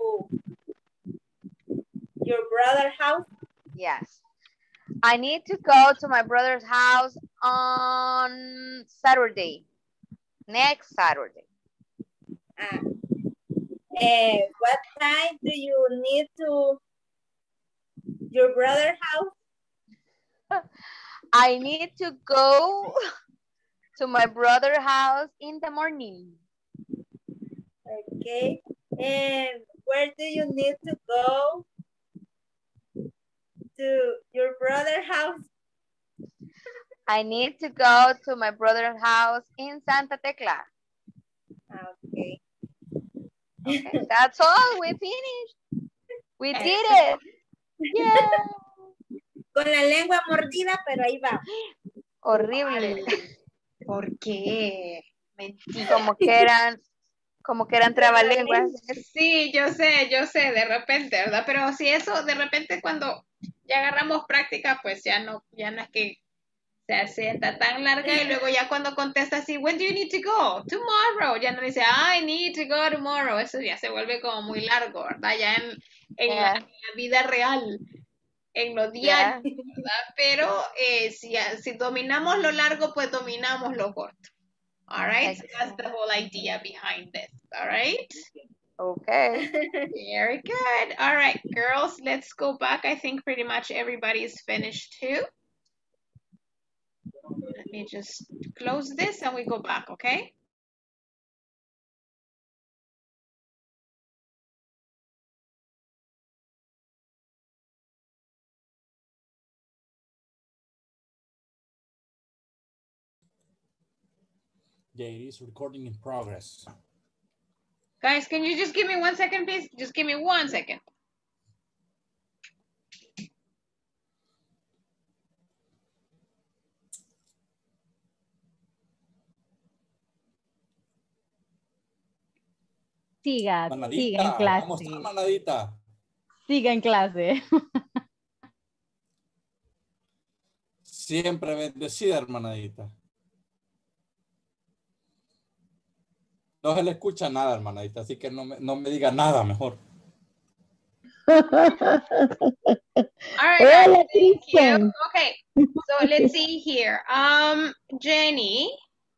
to your brother's house? Yes. I need to go to my brother's house on Saturday. Next Saturday. What time do you need to your brother's house? I need to go to my brother's house in the morning. Okay. And where do you need to go to your brother's house? I need to go to my brother's house in Santa Tecla. Okay. Okay, that's all. We finished. We did it. Yeah. Con la lengua mordida, pero ahí va. Horrible. ¿Por qué? Mentira. Como que eran trabalenguas. Sí, yo sé, de repente, ¿verdad? Pero si eso, de repente cuando ya agarramos práctica, pues ya no es que se sienta tan larga y luego ya cuando contesta así, when do you need to go? Tomorrow. Ya no dice, I need to go tomorrow. Eso ya se vuelve como muy largo, ¿verdad? Ya en la vida real, en lo diario, ¿verdad? Pero si dominamos lo largo, pues dominamos lo corto. All right, so that's the whole idea behind this. All right. Okay. Very good. All right, girls, let's go back. I think pretty much everybody's finished too. Let me just close this and we go back, okay? Yeah, it is recording in progress. Guys, can you just give me 1 second, please? Just give me 1 second. Siga Manadita, en clase. ¿cómo está, manadita? Siga en clase. Siempre bendecida, hermanadita. No se le escucha nada, hermanadita, así que no me diga nada mejor. All right, guys, thank you. Okay, so let's see here. Jenny.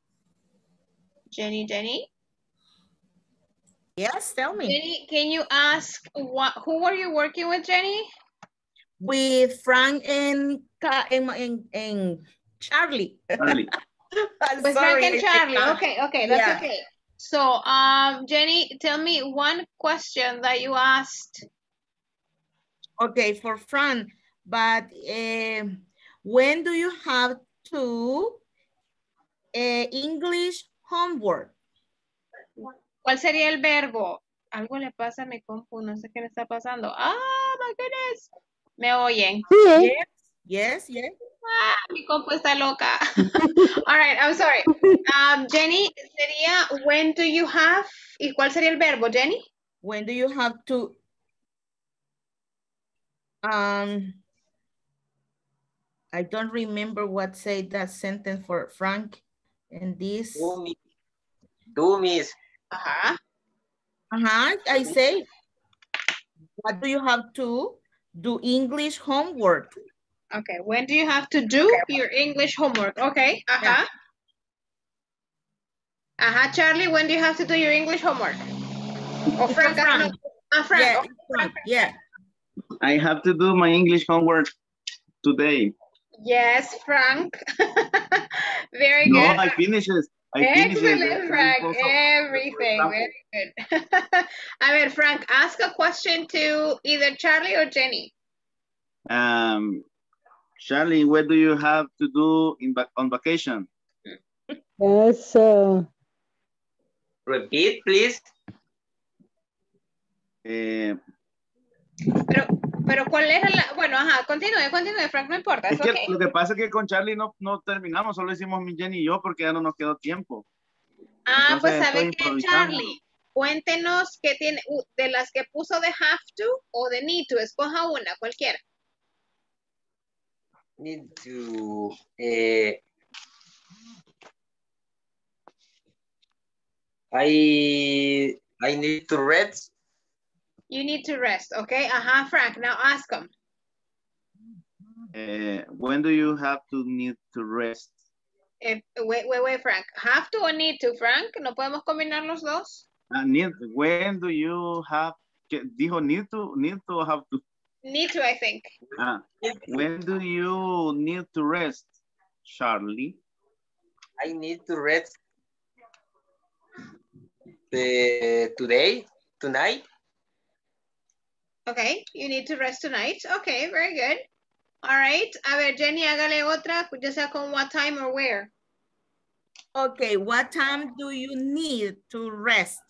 Yes, tell me. Jenny, can you ask who were you working with, Jenny? With Frank and Charlie. With Frank and Charlie. Okay, that's okay. So, Jenny, tell me one question that you asked. Okay, for Frank, but when do you have to English homework? ¿Cuál sería el verbo? Algo le pasa a mi compu, no sé qué le está pasando. Ah, my goodness. ¿Me oyen? Yes. Ah, mi compu está loca. All right, I'm sorry. Jenny, sería when do you have, ¿y cuál sería el verbo, Jenny? When do you have to I don't remember what said that sentence for Frank and this. Do miss. I say, what do you have to do English homework? Okay, when do you have to do your English homework? Okay, Charlie, when do you have to do your English homework? Or Frank? Frank. Frank. Yeah, Okay, Frank. yeah. I have to do my English homework today. Yes, Frank. Very No, good. I finished it. Excellent, Frank. Everything. Very good. A ver, Frank, ask a question to either Charlie or Jenny. Charlie, what do you have to do on vacation? Yes. Repeat, please. Pero ¿cuál era la...? Bueno, ajá, continúe, Frank, no importa. Es Es que okay. lo que pasa es que con Charlie no terminamos, solo hicimos mi Jenny y yo porque ya no nos quedó tiempo. Ah, Entonces, pues ¿sabe estoy qué, improvisando. Charlie? Cuéntenos qué tiene, de las que puso de have to o de need to, escoja una, cualquiera. Need to... I need to rest. You need to rest, okay? Ajá, Frank, now ask him. When do you have to need to rest? Wait, Frank. Have to or need to, Frank? ¿No podemos combinar los dos? When do you have, dijo need to or have to? Need to, I think. When do you need to rest, Charlie? I need to rest today, tonight. Okay, you need to rest tonight. Okay, very good. All right. A ver, Jenny, hágale otra, ya sea con what time or where. Okay, what time do you need to rest?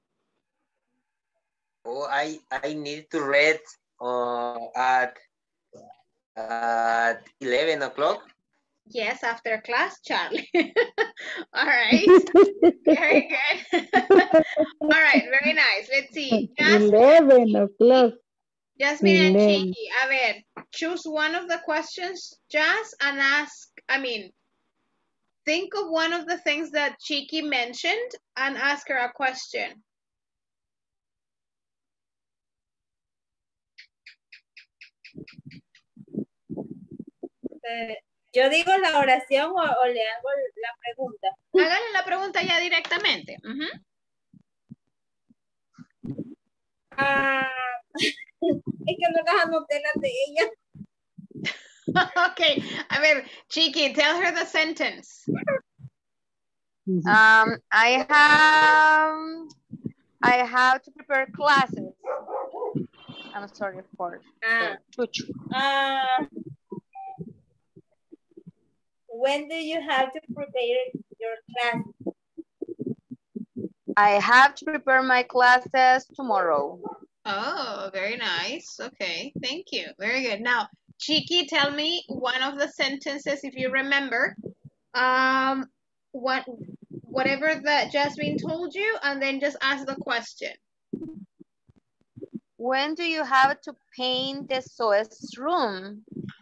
Oh, I need to rest at 11 o'clock. Yes, after class, Charlie. All right. Very good. All right, very nice. Let's see. 11 o'clock. Jasmine and Chiqui, a ver, choose one of the questions, Jazz, and think of one of the things that Chiqui mentioned and ask her a question. ¿Yo digo la oración o le hago la pregunta? Hágale la pregunta ya directamente. Es que no las anoté las de ella. Okay, a ver, Chiqui, tell her the sentence. I have to prepare classes. I'm sorry for when do you have to prepare your class? I have to prepare my classes tomorrow. Oh, very nice. Okay, thank you. Very good. Now, Chiqui, tell me one of the sentences, if you remember, whatever that Jasmine told you, and then just ask the question. When do you have to paint the SOS room?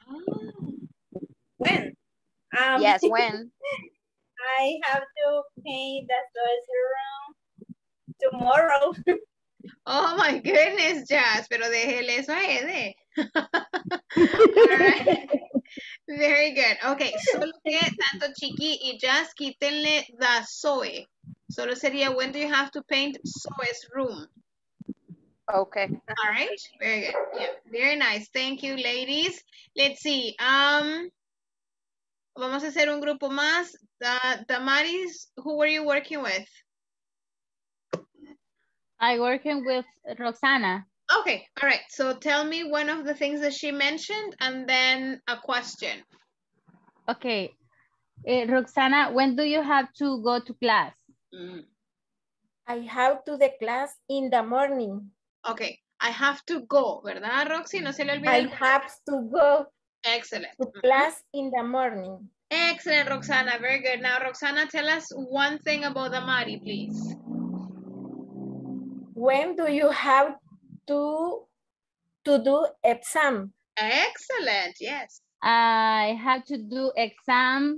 When? Yes, when? I have to paint the SOS room tomorrow. Oh my goodness, Jazz, pero déjele eso a Ede. All right. Very good. Okay, solo que tanto Chiqui y Jazz quítenle the SOE. Solo sería when do you have to paint SOE's room? Okay. All right. Very good. Yeah, very nice. Thank you, ladies. Let's see. Vamos a hacer un grupo más. Damaris, who were you working with? I'm working with Roxana. Okay, all right. So tell me one of the things that she mentioned and then a question. Okay. Roxana, when do you have to go to class? I have to the class in the morning. Okay, I have to go, ¿verdad, Roxy? No se le olvide. I have to go. Excellent. To class in the morning. Excellent, Roxana. Very good. Now, Roxana, tell us one thing about Damari, please. When do you have to do exam? Excellent, yes. I have to do exam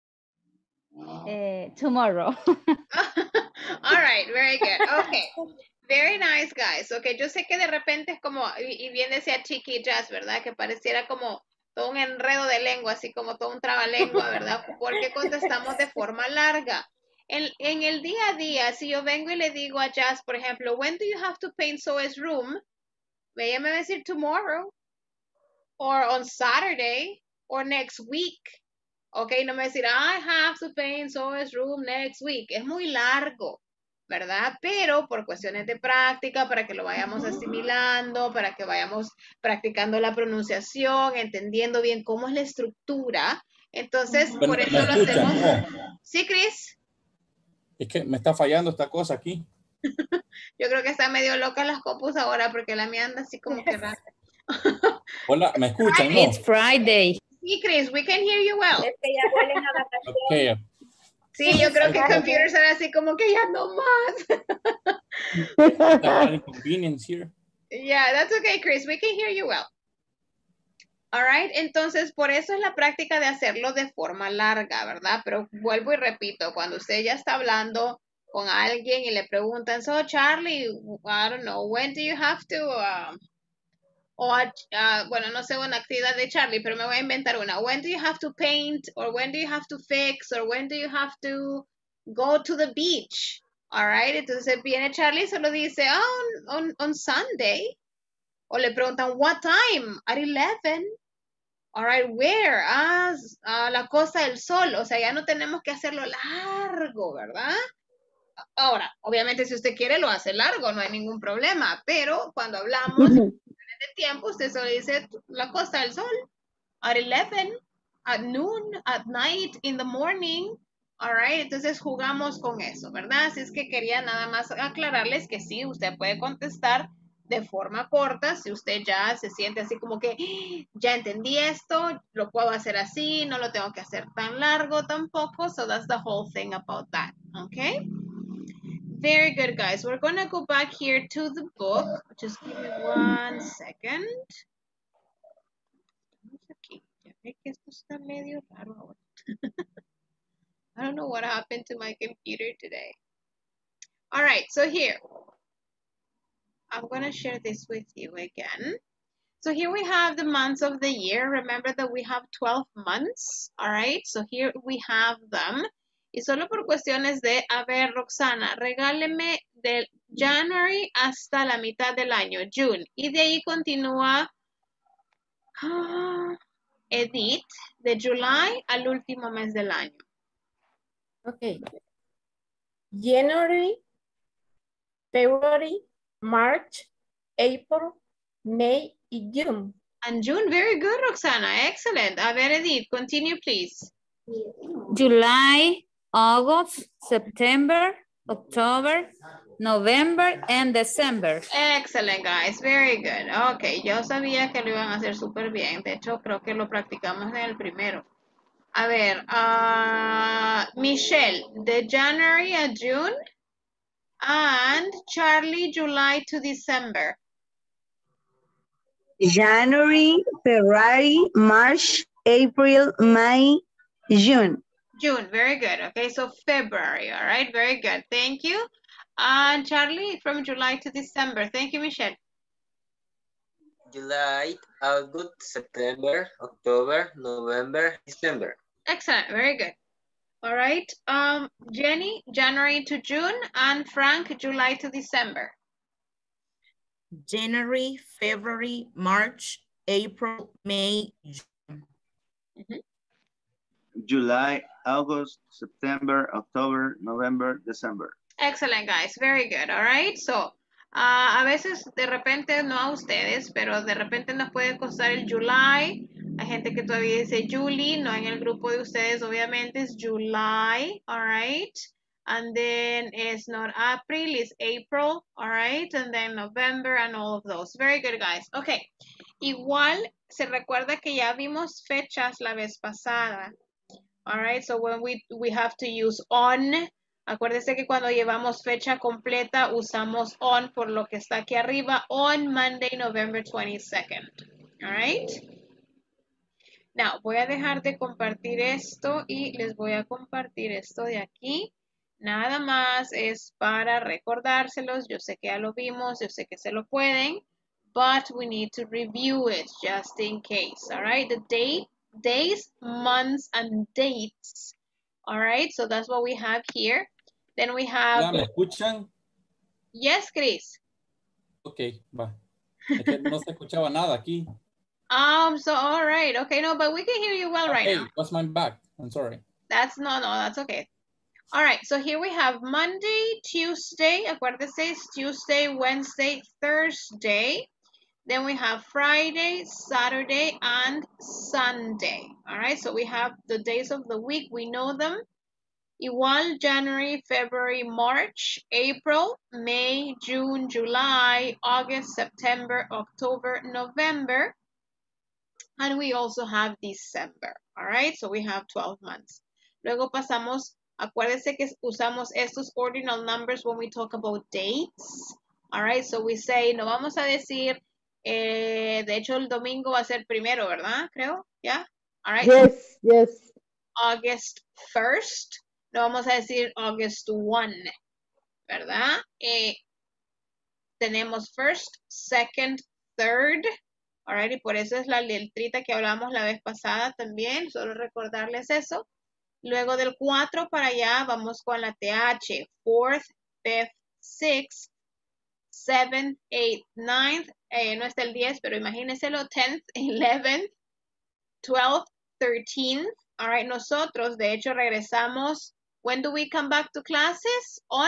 tomorrow. All right, very good. Okay, very nice, guys. Okay, yo sé que de repente es como, y bien decía Chiqui Jazz, ¿verdad? Que pareciera como todo un enredo de lengua, así como todo un trabalengua, ¿verdad? Porque contestamos de forma larga. En el día a día, si yo vengo y le digo a Jazz, por ejemplo, when do you have to paint Zoe's room? Ella me va a decir tomorrow, or on Saturday, or next week. Ok, no me va a decir, I have to paint Zoe's room next week. Es muy largo, ¿verdad? Pero por cuestiones de práctica, para que lo vayamos asimilando, para que vayamos practicando la pronunciación, entendiendo bien cómo es la estructura. Entonces, Bueno, por eso ¿me lo escuchan? hacemos. No, Sí, Chris. es que me está fallando esta cosa aquí. Yo creo que está medio loca las compus ahora porque la mía anda así como que rara. Hola, ¿me escuchan? No. It's Friday. Sí, Chris, we can hear you well. Es que ya huelen a vacaciones. Ok. Sí, yo creo que computers son así como que ya no más. An inconvenience here. Yeah, that's okay, Chris. We can hear you well. All right, entonces por eso es la práctica de hacerlo de forma larga, ¿verdad? Pero vuelvo y repito, cuando usted ya está hablando con alguien y le preguntan, so Charlie, I don't know, when do you have to, bueno, no sé una actividad de Charlie, pero me voy a inventar una. When do you have to paint? Or when do you have to fix? Or when do you have to go to the beach? All right, entonces viene Charlie y solo dice, on Sunday. O le preguntan, what time? At 11. All right, where? La Costa del Sol. O sea, ya no tenemos que hacerlo largo, ¿verdad? Ahora, obviamente si usted quiere lo hace largo, no hay ningún problema. Pero cuando hablamos de tiempo, usted solo dice la Costa del Sol. At 11, at noon, at night, in the morning. All right, entonces jugamos con eso, ¿verdad? Así es que quería nada más aclararles que sí, usted puede contestar de forma corta, si usted ya se siente así como que ya entendí esto, lo puedo hacer así, no lo tengo que hacer tan largo tampoco, so that's the whole thing about that, okay? Very good, guys. We're going to go back here to the book. Just give me 1 second. Aquí. Ya ve que esto está medio raro ahora. I don't know what happened to my computer today. All right, so here. I'm going to share this with you again. So here we have the months of the year. Remember that we have 12 months. All right, so here we have them. Y solo por cuestiones de, a ver, Roxana, regáleme del January hasta la mitad del año, June. Y de ahí continúa Edith, de July al último mes del año. Okay. January, February, March, April, May y June. And June, very good, Roxana. Excellent. A ver, Edith, continue, please. July, August, September, October, November, and December. Excellent, guys. Very good. Ok, yo sabía que lo iban a hacer súper bien. De hecho, creo que lo practicamos en el primero. A ver, Michelle, de January a June. And Charlie, July to December. January, February, March, April, May, June. June, very good. Okay, so February, all right, very good. Thank you. And Charlie, from July to December. Thank you, Michelle. July, August, September, October, November, December. Excellent, very good. All right, Jenny, January to June, and Frank, July to December. January, February, March, April, May, June. Mm-hmm. July, August, September, October, November, December. Excellent, guys. Very good. All right. So, a veces, de repente, no a ustedes, pero de repente nos puede costar el July. Hay gente que todavía dice Julie, no en el grupo de ustedes, obviamente, es July. All right. And then it's not April, it's April. All right. And then November and all of those. Very good, guys. Okay. Igual, se recuerda que ya vimos fechas la vez pasada. All right. So, when we have to use on. Acuérdese que cuando llevamos fecha completa usamos on por lo que está aquí arriba, on Monday, November 22nd. All right. Now, voy a dejar de compartir esto y les voy a compartir esto de aquí. Nada más es para recordárselos. Yo sé que ya lo vimos, yo sé que se lo pueden, but we need to review it just in case. All right. The date, days, months, and dates. All right. So that's what we have here. Then we have... ¿Ya me escuchan? Yes, Chris. Ok, va. Es que no se escuchaba nada aquí. So all right. Okay, no, but we can hear you well right now. Hey, what's my back? I'm sorry. That's that's okay. All right, so here we have Monday, Tuesday, acuérdese, it's Tuesday, Wednesday, Thursday. Then we have Friday, Saturday, and Sunday. All right, so we have the days of the week. We know them. Igual, January, February, March, April, May, June, July, August, September, October, November. And we also have December. All right, so we have 12 months. Luego pasamos, acuérdense que usamos estos ordinal numbers when we talk about dates. All right, so we say, no vamos a decir, de hecho el domingo va a ser primero, ¿verdad? Creo, ¿ya? All right. Yes, yes. August 1st. No vamos a decir August 1, ¿verdad? Tenemos first, second, third. Alright, y por eso es la letrita que hablamos la vez pasada también, solo recordarles eso. Luego del 4 para allá vamos con la TH, 4th, 5th, 6th, 7th, 8th, 9th, no está el 10, pero imagínenselo, 10th, 11th, 12th, 13th. Alright, nosotros de hecho regresamos, when do we come back to classes? On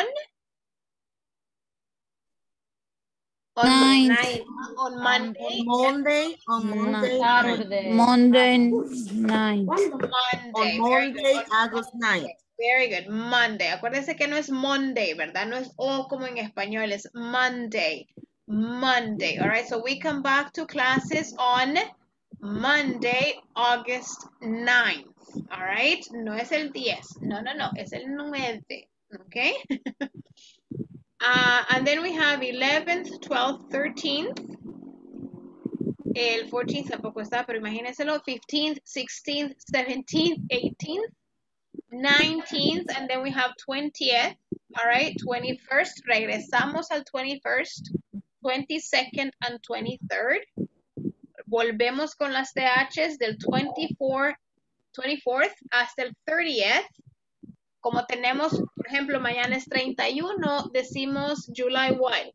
Ninth. On Monday. Saturday. Monday night. Monday. On Monday, August 9th. Very good. Monday. Acuérdense que no es Monday, ¿verdad? No es O como en español, es Monday. Monday. All right, so we come back to classes on Monday, August 9th. All right, no es el 10. No, es el 9. Okay. And then we have 11th, 12th, 13th. El 14th tampoco está, pero imagínenselo. 15th, 16th, 17th, 18th, 19th, and then we have 20th. All right, 21st. Regresamos al 21st, 22nd, and 23rd. Volvemos con las THs del 24th hasta el 30th. Como tenemos, por ejemplo, mañana es 31, decimos July what?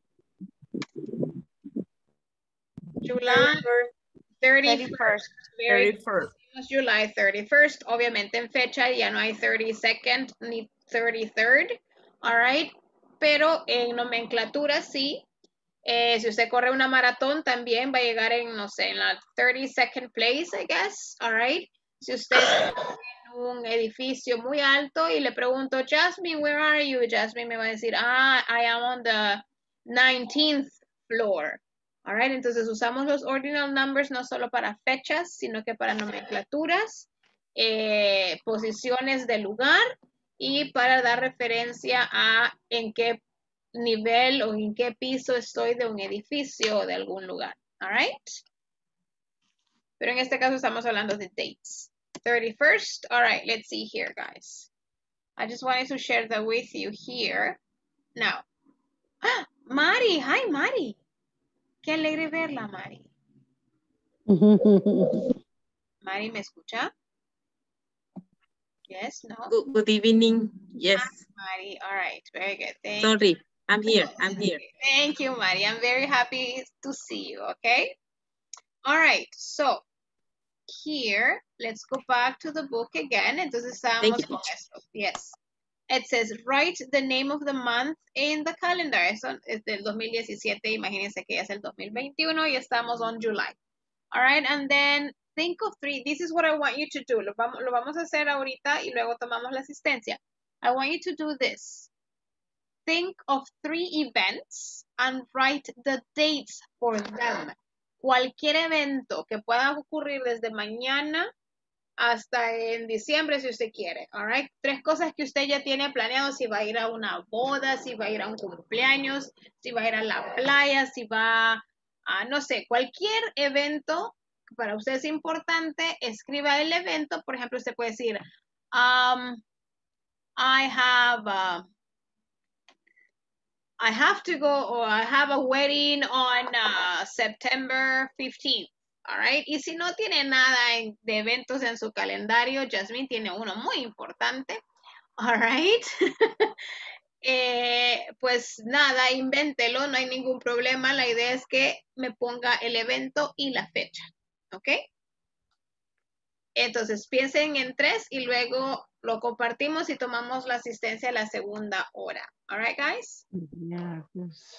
July 31st. 31st. July 31st. Obviamente en fecha ya no hay 32nd ni 33rd. All right. Pero en nomenclatura sí. Si usted corre una maratón también va a llegar en, no sé, en la 32nd place, I guess. All right. Si usted un edificio muy alto y le pregunto, Jasmine, where are you? Jasmine me va a decir, I am on the 19th floor. All right, entonces usamos los ordinal numbers no solo para fechas, sino que para nomenclaturas, posiciones de lugar y para dar referencia a en qué nivel o en qué piso estoy de un edificio o de algún lugar. All right. Pero en este caso estamos hablando de dates. 31st. All right, let's see here, guys. I just wanted to share that with you here. Now, Mari, hi, Mari. Qué alegre verla, Mari. Mari, ¿me escucha? Yes, no? Good evening. Yes. Hi, Mari. All right, very good. Sorry, I'm here. Thank you, Mari. I'm very happy to see you, okay? All right, so here, let's go back to the book again. Entonces estamos con esto. Yes. It says, write the name of the month in the calendar. Eso es del 2017. Imagínense que ya es el 2021 y estamos on July. All right, and then think of 3. This is what I want you to do. Lo vamos a hacer ahorita y luego tomamos la asistencia. I want you to do this. Think of 3 events and write the dates for them. Cualquier evento que pueda ocurrir desde mañana hasta en diciembre si usted quiere, all right? 3 cosas que usted ya tiene planeado, si va a ir a una boda, si va a ir a un cumpleaños, si va a ir a la playa, si va a, no sé, cualquier evento que para usted es importante, escriba el evento. Por ejemplo, usted puede decir, I have to go, or I have a wedding on September 15th. All right. Y si no tiene nada de eventos en su calendario, Jasmine tiene uno muy importante. All right. Pues nada, invéntelo, no hay ningún problema. La idea es que me ponga el evento y la fecha. ¿Ok? Entonces piensen en 3 y luego lo compartimos y tomamos la asistencia a la segunda hora. All right, guys? Yeah, yes.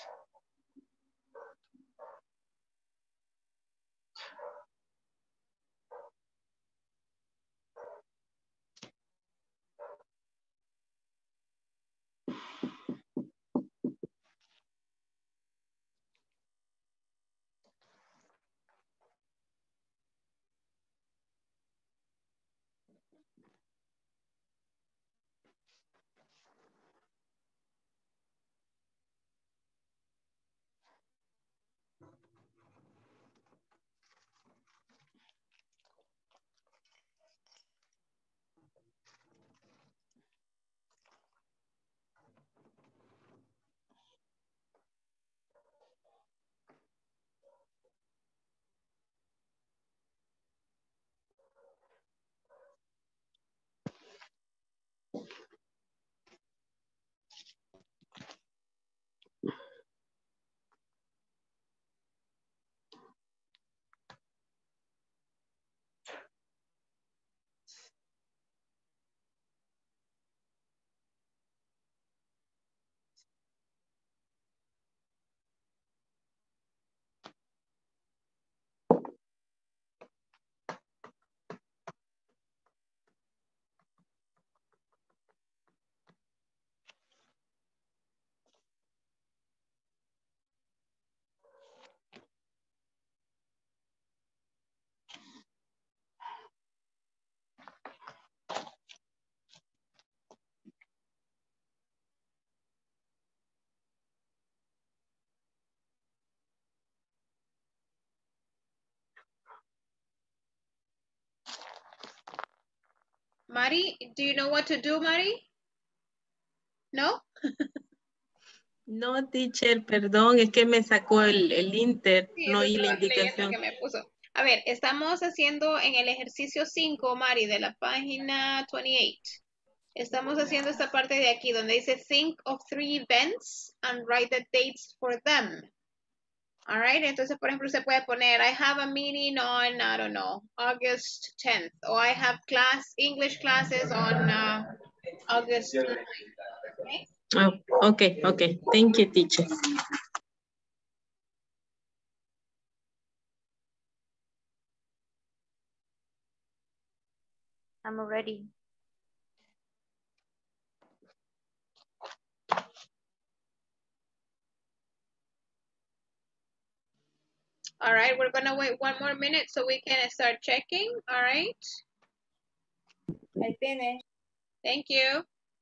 Mari, do you know what to do, Mari? No? No, teacher, perdón, es que me sacó el Inter, Sí, no eso oí la estaba leyendo el indicación. que me puso. A ver, estamos haciendo en el ejercicio 5, Mari, de la página 28. Estamos haciendo esta parte de aquí donde dice think of 3 events and write the dates for them. All right, entonces, por ejemplo, se puede poner I have a meeting on, I don't know, August 10th, or I have English classes on August 9th. Okay? Oh, okay. Thank you, teacher. I'm ready. All right, we're gonna wait 1 more minute so we can start checking. All right. I finished. Thank you.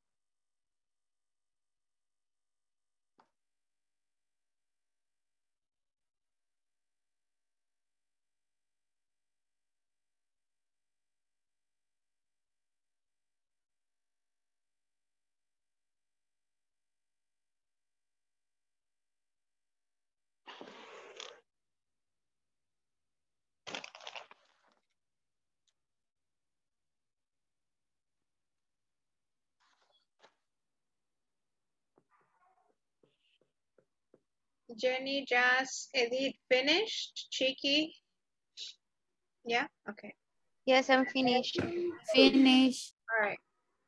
Jenny, Jazz, Edith finished. Cheeky. Yeah, okay. Yes, I'm finished. Finish. All right.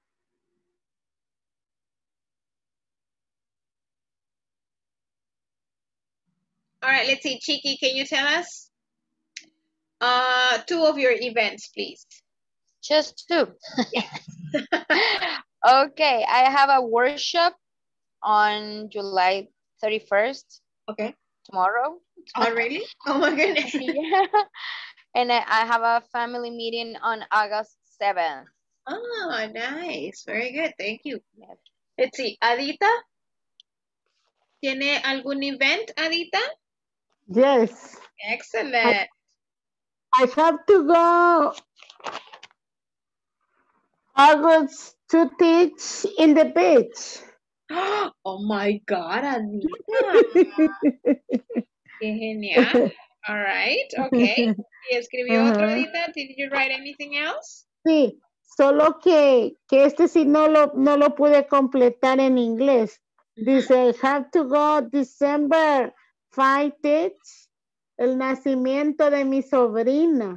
All right, let's see. Cheeky, can you tell us 2 of your events, please? Just 2. Okay, I have a workshop on July 31st. Okay. Tomorrow. Oh, really? Oh my goodness. Yeah. And I have a family meeting on August 7th. Oh, nice. Very good. Thank you. Yes. Let's see. Adita? ¿Tiene algún event, Adita? Yes. Excellent. I have to go August to teach in the beach. Oh my God, Anita. Qué genial. All right, okay. ¿Y escribió otro, Anita? Did you write anything else? Sí. Solo que este sí no lo pude completar en inglés. Dice, I have to go December 5th, el nacimiento de mi sobrina.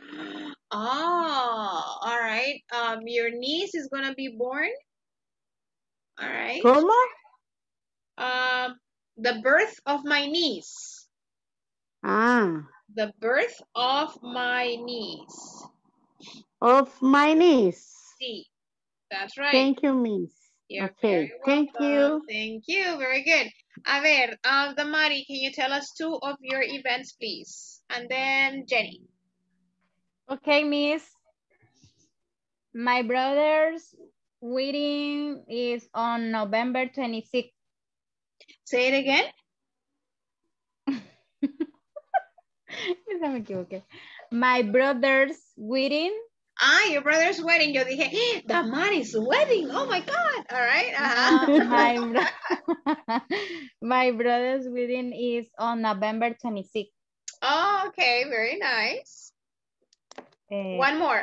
Oh, all right. Your niece is gonna be born. All right. ¿Cómo? The birth of my niece. Ah. The birth of my niece. Of my niece. Sí, that's right. Thank you, Miss. You're Okay, very thank you. welcome. Thank you. Very good. A ver, Damari, can you tell us 2 of your events, please? And then Jenny. Okay, Miss. My brother's wedding is on November 26th. Say it again. Esa me equivoqué. My brother's wedding. Ah, your brother's wedding. Yo dije, Damari's wedding. Oh my God. All right. My brother's wedding is on November 26th. Oh, okay. Very nice. One more.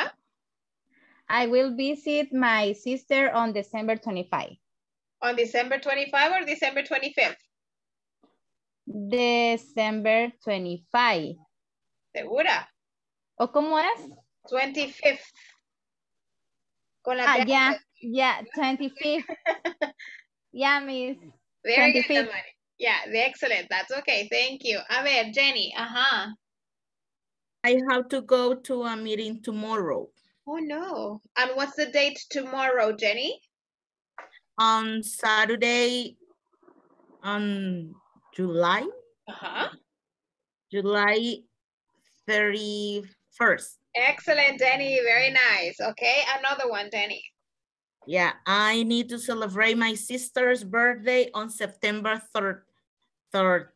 I will visit my sister on December 25. On December 25 or December 25th? December 25. ¿Segura? ¿O cómo es? 25th. Con la ya, 25th. Yeah, Miss. Very 25th. good, Damari. Yeah, excellent. That's okay. Thank you. A ver, Jenny. I have to go to a meeting tomorrow. Oh, no. And what's the date tomorrow, Jenny? On Saturday, on July? July 31st. Excellent, Jenny. Very nice. Okay, another one, Jenny. Yeah, I need to celebrate my sister's birthday on September 3rd.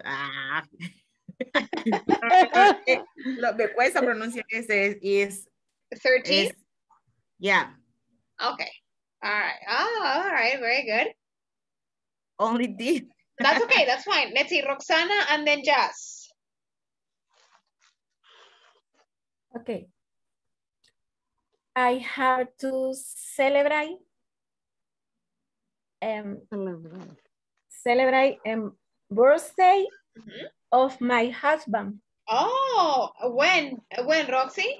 Lo que cuesta pronunciar ese es 13th? Yeah. Okay. All right. Oh, all right. Very good. Only this. That's okay. That's fine. Let's see. Roxana and then Jazz. Okay. I have to celebrate birthday of my husband. Oh, when, Roxy?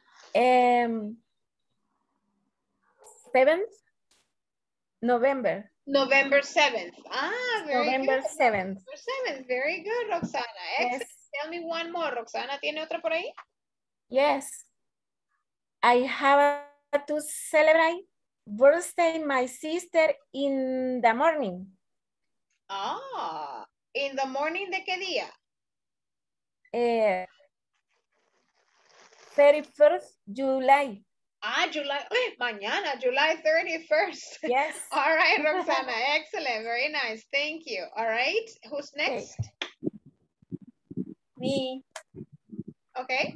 7th November. November 7th. Ah, very November good. 7th. November 7th. Very good, Roxana. Excellent. Yes. Tell me one more. Roxana, ¿tiene otra por ahí? Yes. I have to celebrate birthday my sister in the morning. Ah, in the morning ¿de qué día? 31st July. Ah, July, mañana, July 31st. Yes. All right, Roxana, excellent, very nice, thank you. All right, who's next? Me. Okay.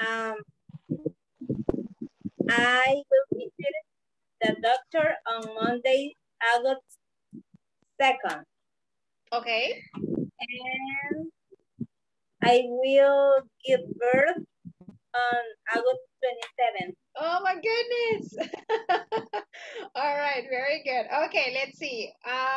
I will visit the doctor on Monday, August 2nd. Okay. And I will give birth on August 27th. Oh my goodness. All right, very good. Okay, let's see.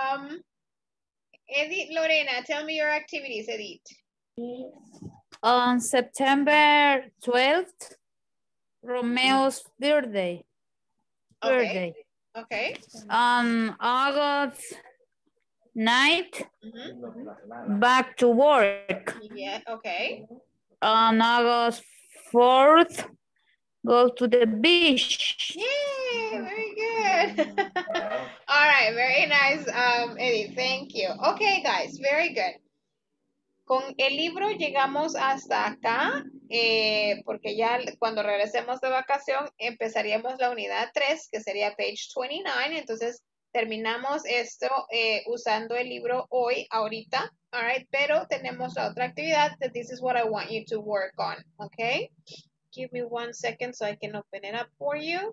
Edith Lorena, tell me your activities, Edith. On September 12th, Romeo's birthday. Okay. Okay. On August 9th, back to work. Yeah, okay. On August 4th, go to the beach. Yay, very good. All right, very nice, Edith, thank you. Okay, guys, very good. Con el libro llegamos hasta acá, porque ya cuando regresemos de vacación empezaríamos la unidad 3, que sería page 29, entonces terminamos esto usando el libro hoy, ahorita, all right, pero tenemos la otra actividad, that this is what I want you to work on, okay? Give me 1 second so I can open it up for you.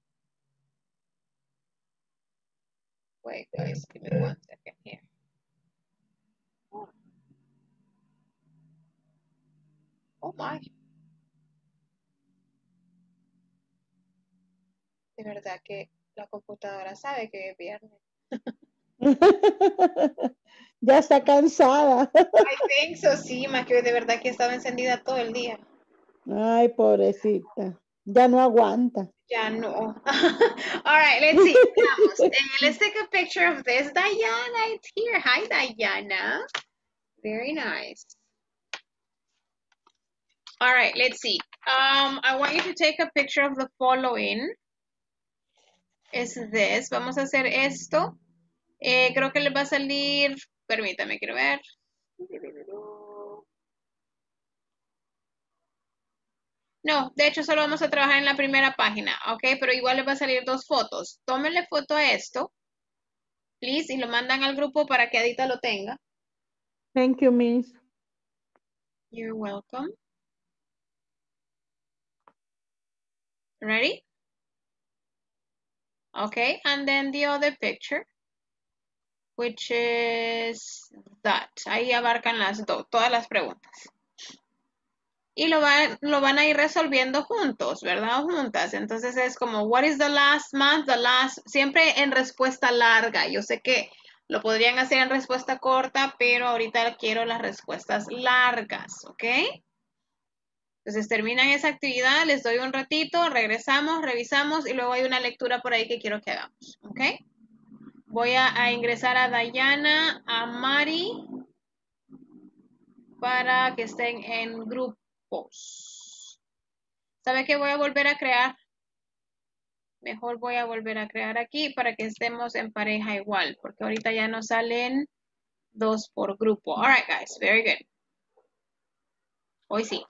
Wait, guys, give me 1 second here. Oh my. De verdad que la computadora sabe que es viernes. Ya está cansada. I think so, sí, más que de verdad que estaba encendida todo el día. Ay, pobrecita. Ya no aguanta. Ya no. All right, let's see. Veamos. Let's take a picture of this. Diana, it's here. Hi, Diana. Very nice. All right, let's see. I want you to take a picture of the following. Is this. Vamos a hacer esto. Creo que les va a salir. Permítame, quiero ver. No, de hecho solo vamos a trabajar en la primera página, ¿ok? Pero igual les va a salir 2 fotos. Tómenle foto a esto, please, y lo mandan al grupo para que Adita lo tenga. Thank you, Miss. You're welcome. Ready? Okay, and then the other picture, which is that. Ahí abarcan todas las preguntas. Y lo van a ir resolviendo juntos, ¿verdad? Juntas. Entonces es como, what is the last month? Siempre en respuesta larga. Yo sé que lo podrían hacer en respuesta corta, pero ahorita quiero las respuestas largas, ¿ok? Entonces terminan esa actividad, les doy un ratito, regresamos, revisamos y luego hay una lectura por ahí que quiero que hagamos, ¿ok? Voy a ingresar a Dayana, a Mari, para que estén en grupos. ¿Sabe qué voy a volver a crear? Mejor voy a volver a crear aquí para que estemos en pareja igual, porque ahorita ya nos salen 2 por grupo. All right, guys, very good. Hoy sí.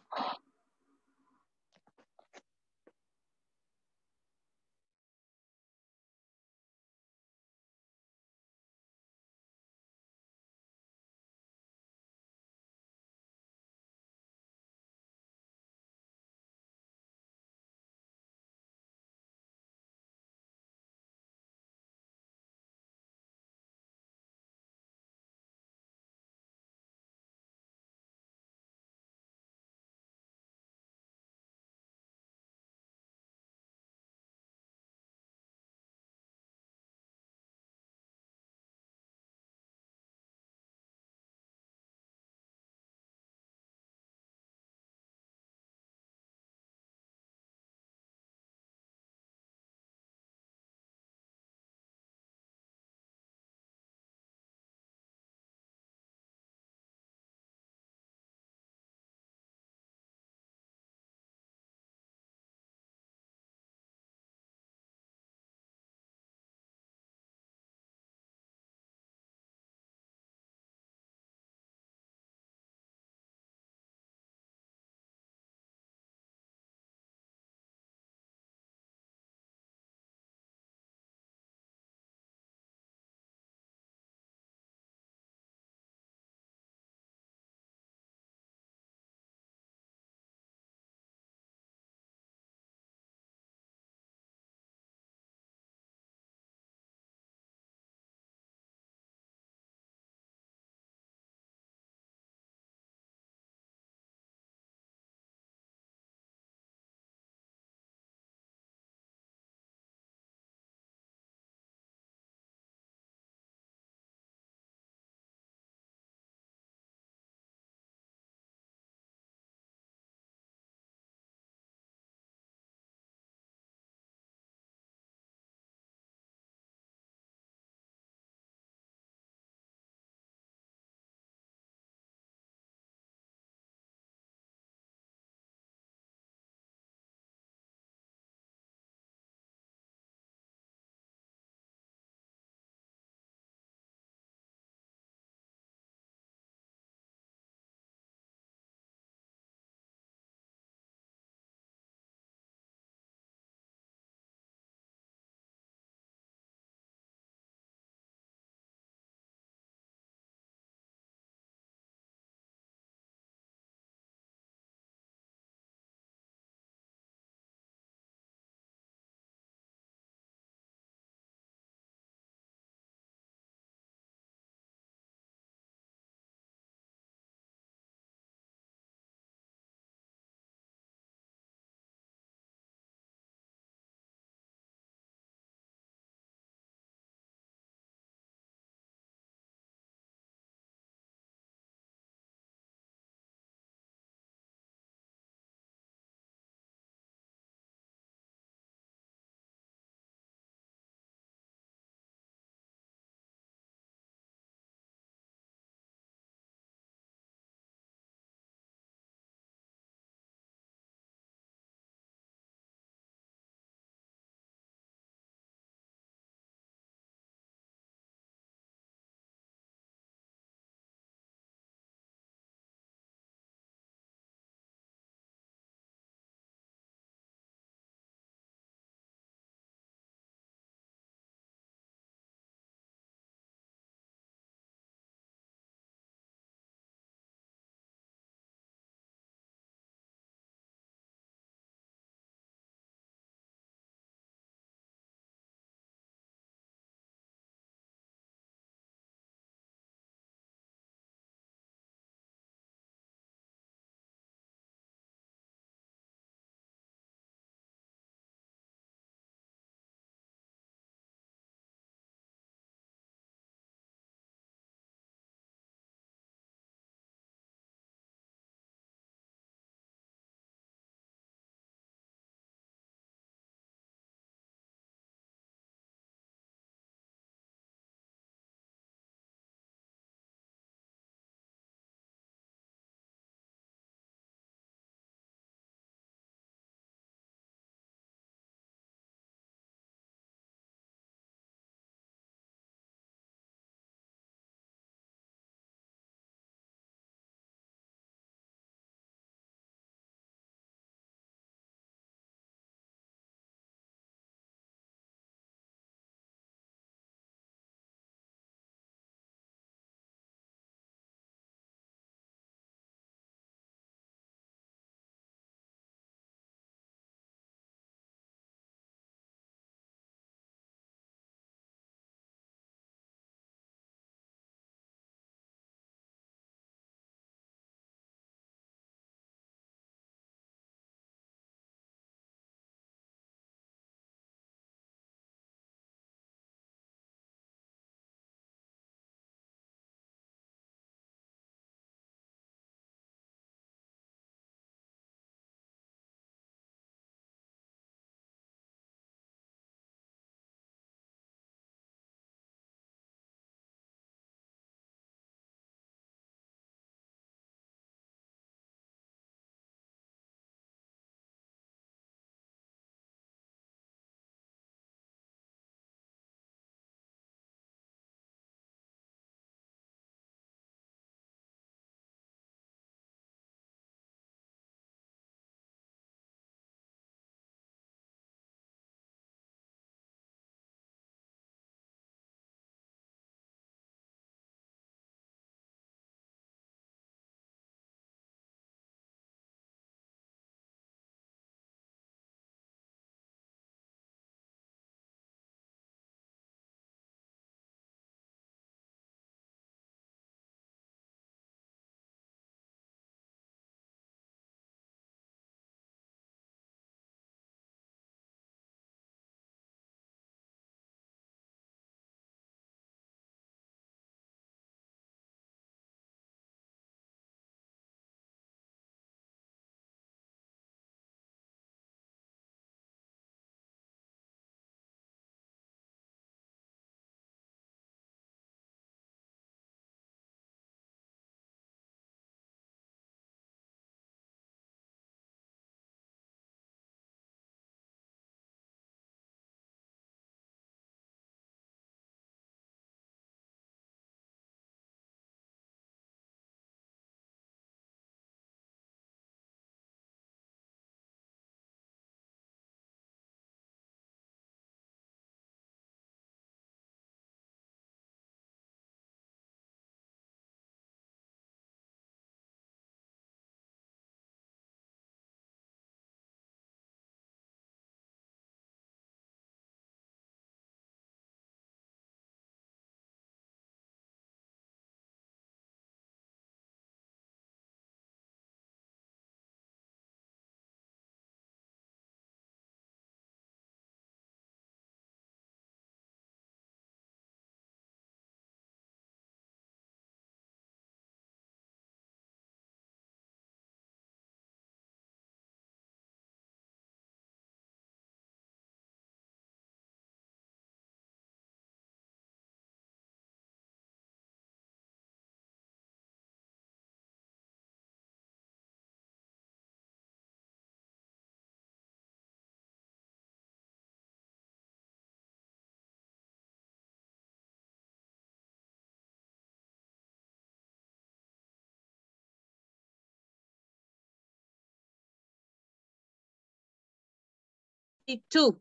52.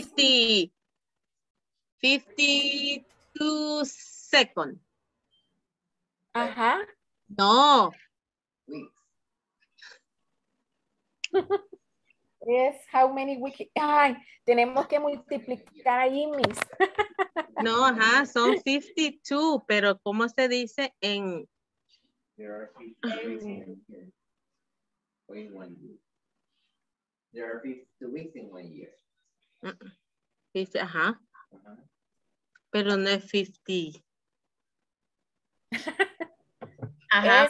52 seconds. Ajá. No. Es how many weeks. Ay, tenemos que multiplicar ahí, Miss. No, ajá, son 52, pero ¿cómo se dice en? There are 52 weeks in one year. There are 52 weeks in 1 year. Ajá. Pero no es 50. Ajá.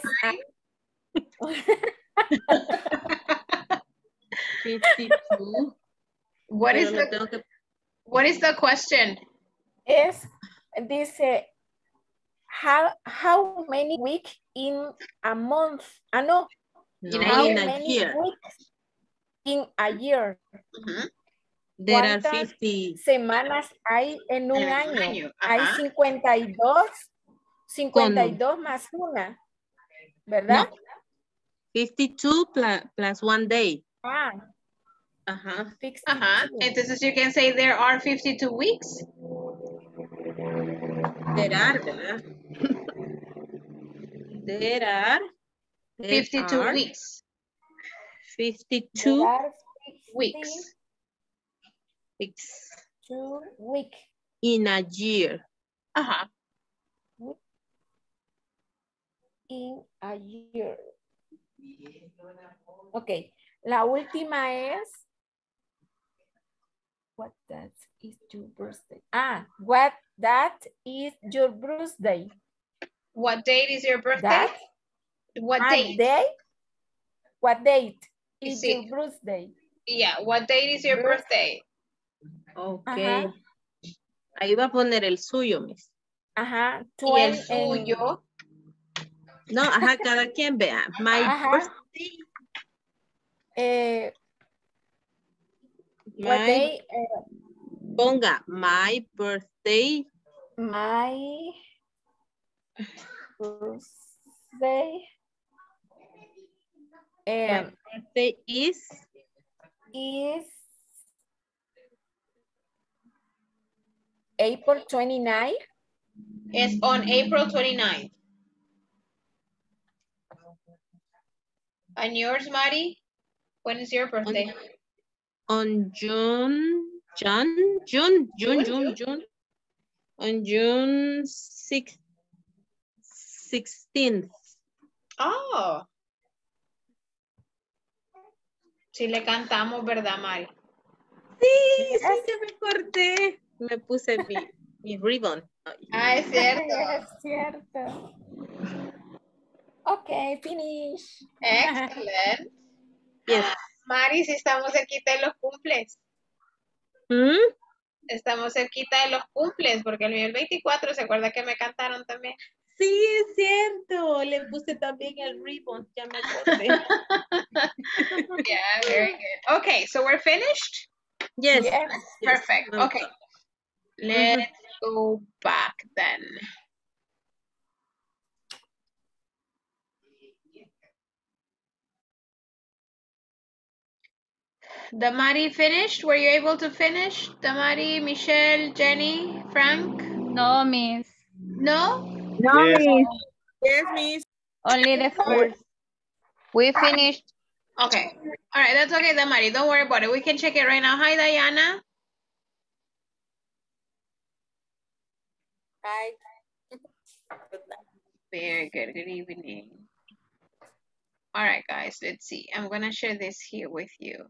52. What is the question? Dice, how many weeks in a month? No. No, how in a many year. weeks in a year? There are ¿Cuántas 50 semanas hay en un año? Hay Ajá. 52 más una, ¿verdad? No. 52 plus 1 day. Ah. Ajá. Ajá. Entonces you can say there are 52 weeks. There are, ¿verdad? There are 52 weeks. 52 weeks. 2 weeks. In a year. Ajá. In a year. Ok. La última es. What that is your birthday? What that is your birthday? What date is your birthday? That? What date? What date is Sí. your birthday? Yeah, what date is your birthday? Ok. Ajá. Ahí va a poner el suyo, Miss. Ajá. Y el suyo. No, ajá, cada quien vea. My birthday. What day? Ponga my birthday. My birthday. My birthday is April 29. It's on April 29th. And yours, Mari? When is your birthday? On June. On June 16th. Oh. Sí le cantamos, ¿verdad, Mari? Sí, ya me corté. Me puse mi ribbon. Es cierto. Es cierto. Ok, finish. Excellent. Yes. Mari, si estamos cerquita de los cumples. Estamos cerquita de los cumples, porque el mío el 24, ¿se acuerda que me cantaron también? Sí, es cierto. Le puse también el ribbon. Ya me acordé. Yeah, very good. Okay, so we're finished? Yes. Perfect. Yes. Okay. Let's go back then. Damari finished? Were you able to finish? Damari, Michelle, Jenny, Frank? No, Miss. No? No, Yes. Miss. Yes, Miss. Only the first. We finished. Okay. All right, that's okay, Damari. Don't worry about it. We can check it right now. Hi, Diana. Hi. Very good. Good evening. All right, guys, let's see. I'm going to share this here with you.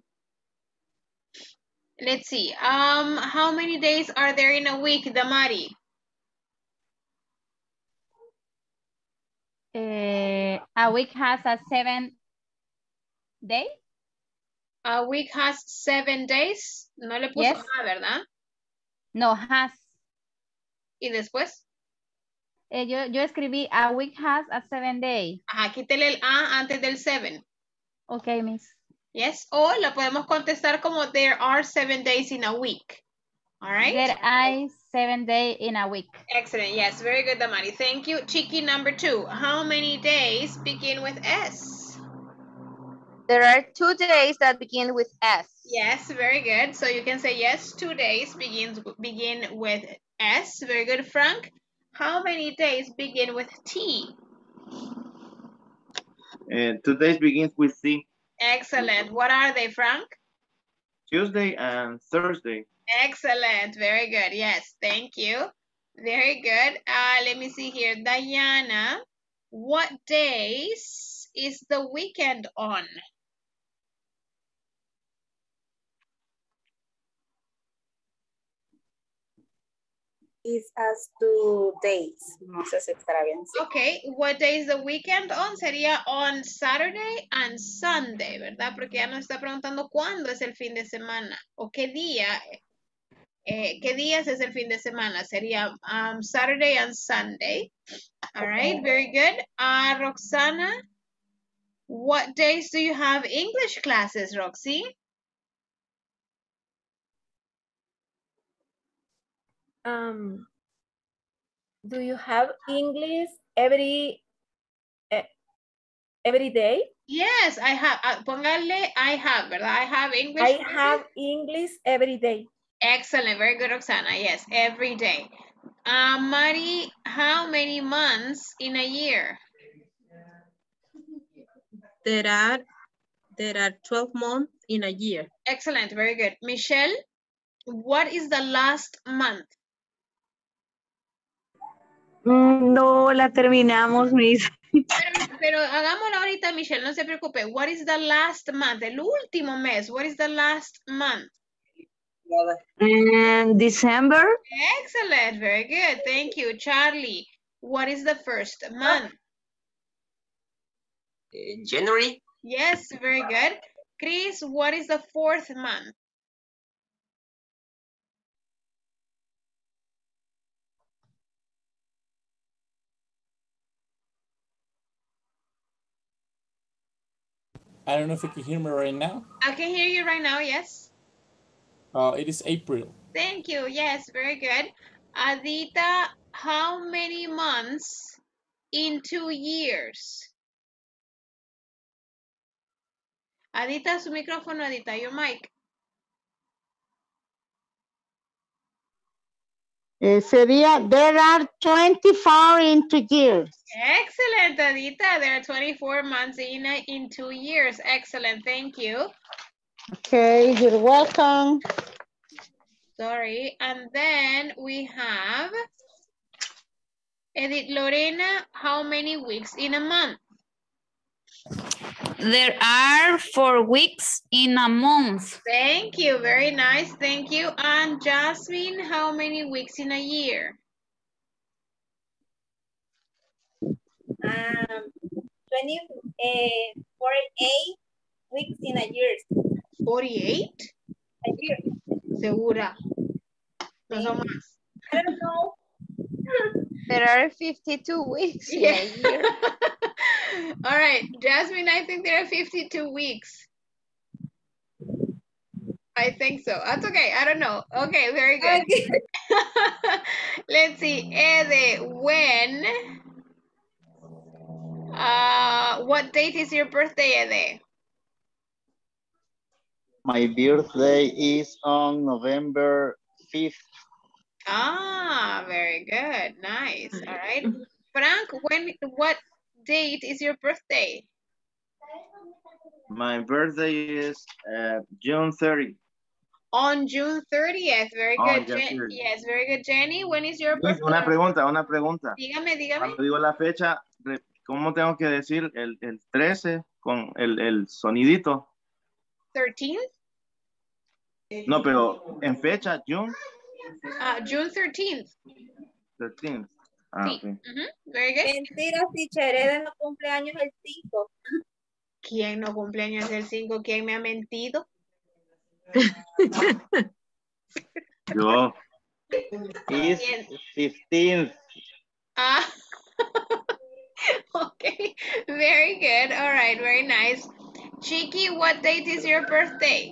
Let's see. How many days are there in a week, Damari? A week has a 7 day. A week has 7 days. No le puso A, ¿verdad? No, has. ¿Y después? Yo escribí a week has a 7 day. Ajá, quítele el A antes del 7. Ok, Miss. Yes, o la podemos contestar como there are 7 days in a week. All right? There are 7 days in a week. Excellent. Yes, very good, Damari. Thank you. Chiqui number 2. How many days begin with S? There are 2 days that begin with S. Yes, very good. So you can say yes, 2 days begin with S. Very good, Frank. How many days begin with T? 2 days begins with C. Excellent. What are they, Frank? Tuesday and Thursday. Excellent. Very good. Yes, thank you. Very good. Let me see here. Diana, what days is the weekend on? Is as 2 days. No sé si estará bien. Okay, what day is the weekend on? Sería on Saturday and Sunday, ¿verdad? Porque ya nos está preguntando cuándo es el fin de semana o qué día, qué días es el fin de semana. Sería Saturday and Sunday. All right, very good. Roxana, what days do you have English classes, Roxy? Do you have English every day? Yes, I have. Póngale I have, ¿verdad? I have English. I have English every day. Excellent. Very good, Roxana. Yes, every day. Mari, how many months in a year? There are 12 months in a year. Excellent. Very good. Michelle, what is the last month? No la terminamos, Miss. Pero hagámoslo ahorita, Michelle, no se preocupe. What is the last month? El último mes. What is the last month? December. Excellent. Very good. Thank you. Charlie, what is the first month? January. Yes, very good. Chris, what is the fourth month? I don't know if you can hear me right now. I can hear you right now, yes. It is April. Thank you. Yes, very good. Adita, how many months in 2 years? Adita, su micrófono, Adita, your mic. Sería, there are 24 in 2 years. Excellent, Adita. There are 24 months in 2 years. Excellent. Thank you. Okay, you're welcome. Sorry. And then we have Edith Lorena, how many weeks in a month? There are 4 weeks in a month. Thank you. Very nice. Thank you. And Jasmine, how many weeks in a year? 48 weeks in a year. 48? A year. Segura. No son más. I don't know. There are 52 weeks in a year. All right, Jasmine, I think there are 52 weeks. I think so. That's okay. I don't know. Okay, very good. Okay. Let's see. Ede, when? What date is your birthday, Ede? My birthday is on November 5th. Ah, very good. Nice. All right. Frank, what date is your birthday? My birthday is June 30. On June 30th. Very good. Yes, very good. Jenny, when is your birthday? Una pregunta. Dígame. Cuando digo la fecha, ¿cómo tengo que decir el 13 con el sonidito? 13th? No, pero en fecha, June. June 13th. 13th. Sí. Okay. Very good. Mentira, teacher, Eden no cumpleaños el 5. ¿Quién no cumpleaños el 5? ¿Quién me ha mentido? Yo. It's 15th. Okay. Very good. All right. Very nice. Chiqui, what date is your birthday?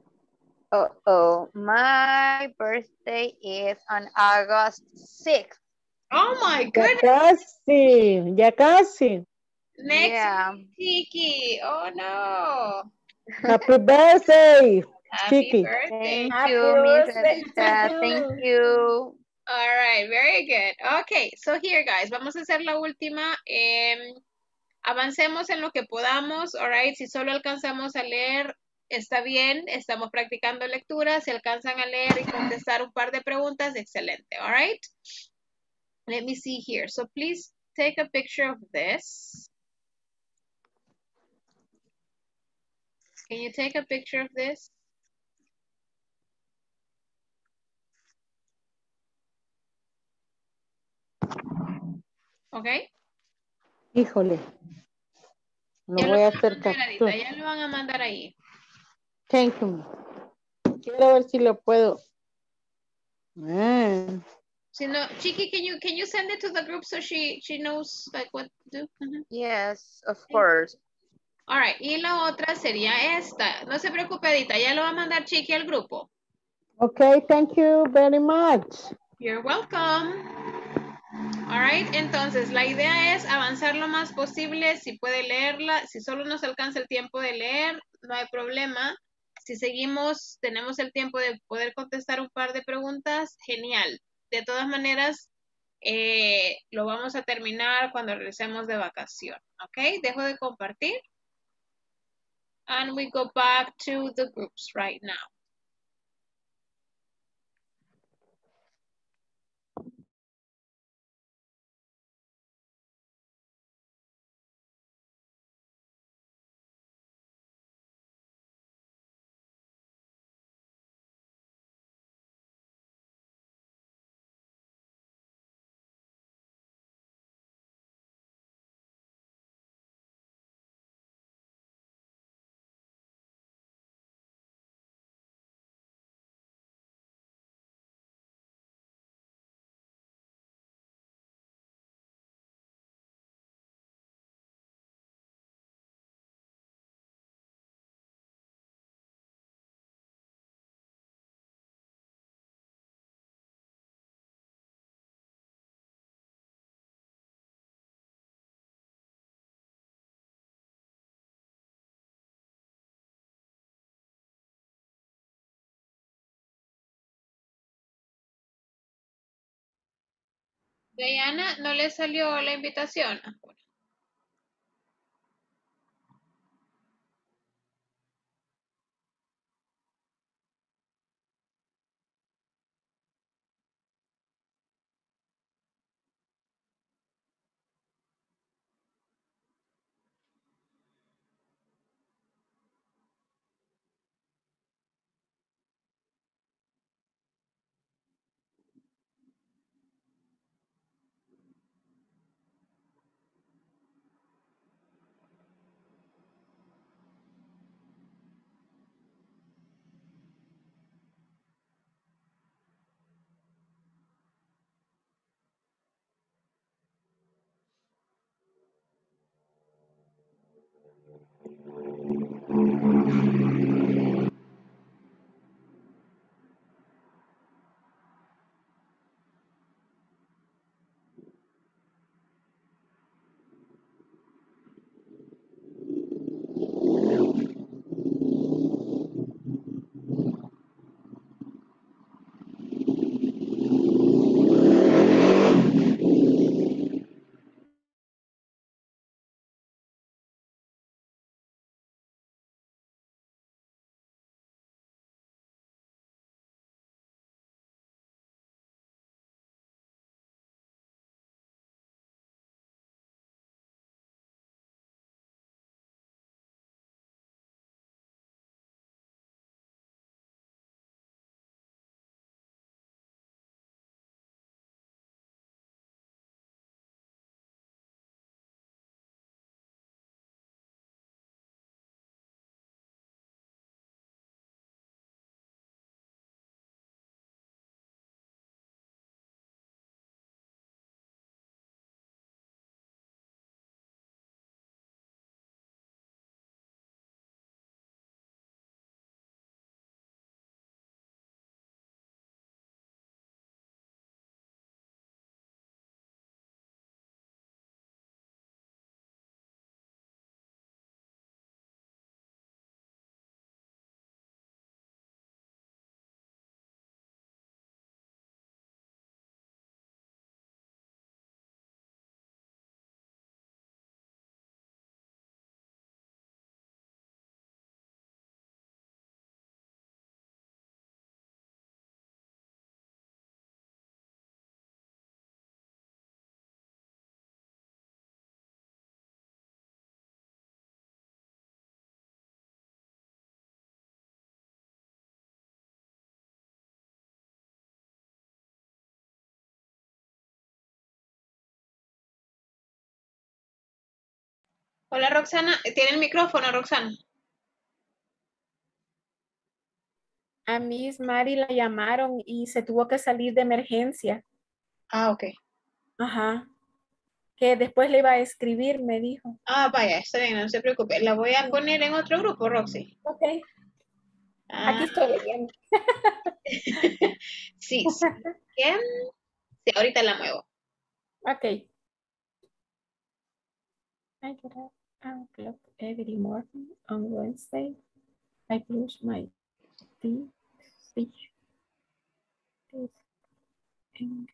My birthday is on August 6th. Oh my goodness. Ya casi. Next Yeah. week, Kiki. Oh no. Happy birthday, Happy Kiki. birthday. Thank you, Miss Anita. to Thank you. you. All right, very good. Okay, so here guys, vamos a hacer la última. Avancemos en lo que podamos, all right. Si solo alcanzamos a leer, está bien, estamos practicando lectura. Si alcanzan a leer y contestar un par de preguntas, excelente, all right. Let me see here. So please take a picture of this. Can you take a picture of this? Okay. Híjole. Lo Ya lo voy a van a hacer mandar, Adita, captura. ya lo van a mandar ahí. Thank you. Quiero ver si lo puedo. Ah. Si no, Chiqui, can you send it to the group so she knows like what to do? Yes, of course. All right, y la otra sería esta. No se preocupe, Edita, ya lo va a mandar Chiqui al grupo. Okay, thank you very much. You're welcome. All right, entonces la idea es avanzar lo más posible. Si puede leerla, si solo nos alcanza el tiempo de leer, no hay problema. Si seguimos, tenemos el tiempo de poder contestar un par de preguntas, genial. De todas maneras, lo vamos a terminar cuando regresemos de vacación. Ok, dejo de compartir. And we go back to the groups right now. Diana, ¿no le salió la invitación? Hola Roxana, tiene el micrófono Roxana. A Miss Mari la llamaron y se tuvo que salir de emergencia. Ah, ok. Ajá. Que después le iba a escribir, me dijo. Ah, vaya, está bien, no se preocupe. La voy a poner en otro grupo, Roxy. Ok. Ah, Aquí estoy leyendo. sí, sí. Bien. Sí, ahorita la muevo. Ok. I get up and clock every morning on Wednesday. I brush my teeth, fish, and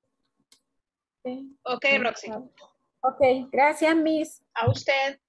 Ok, Roxy. Ok, gracias, Miss. A usted.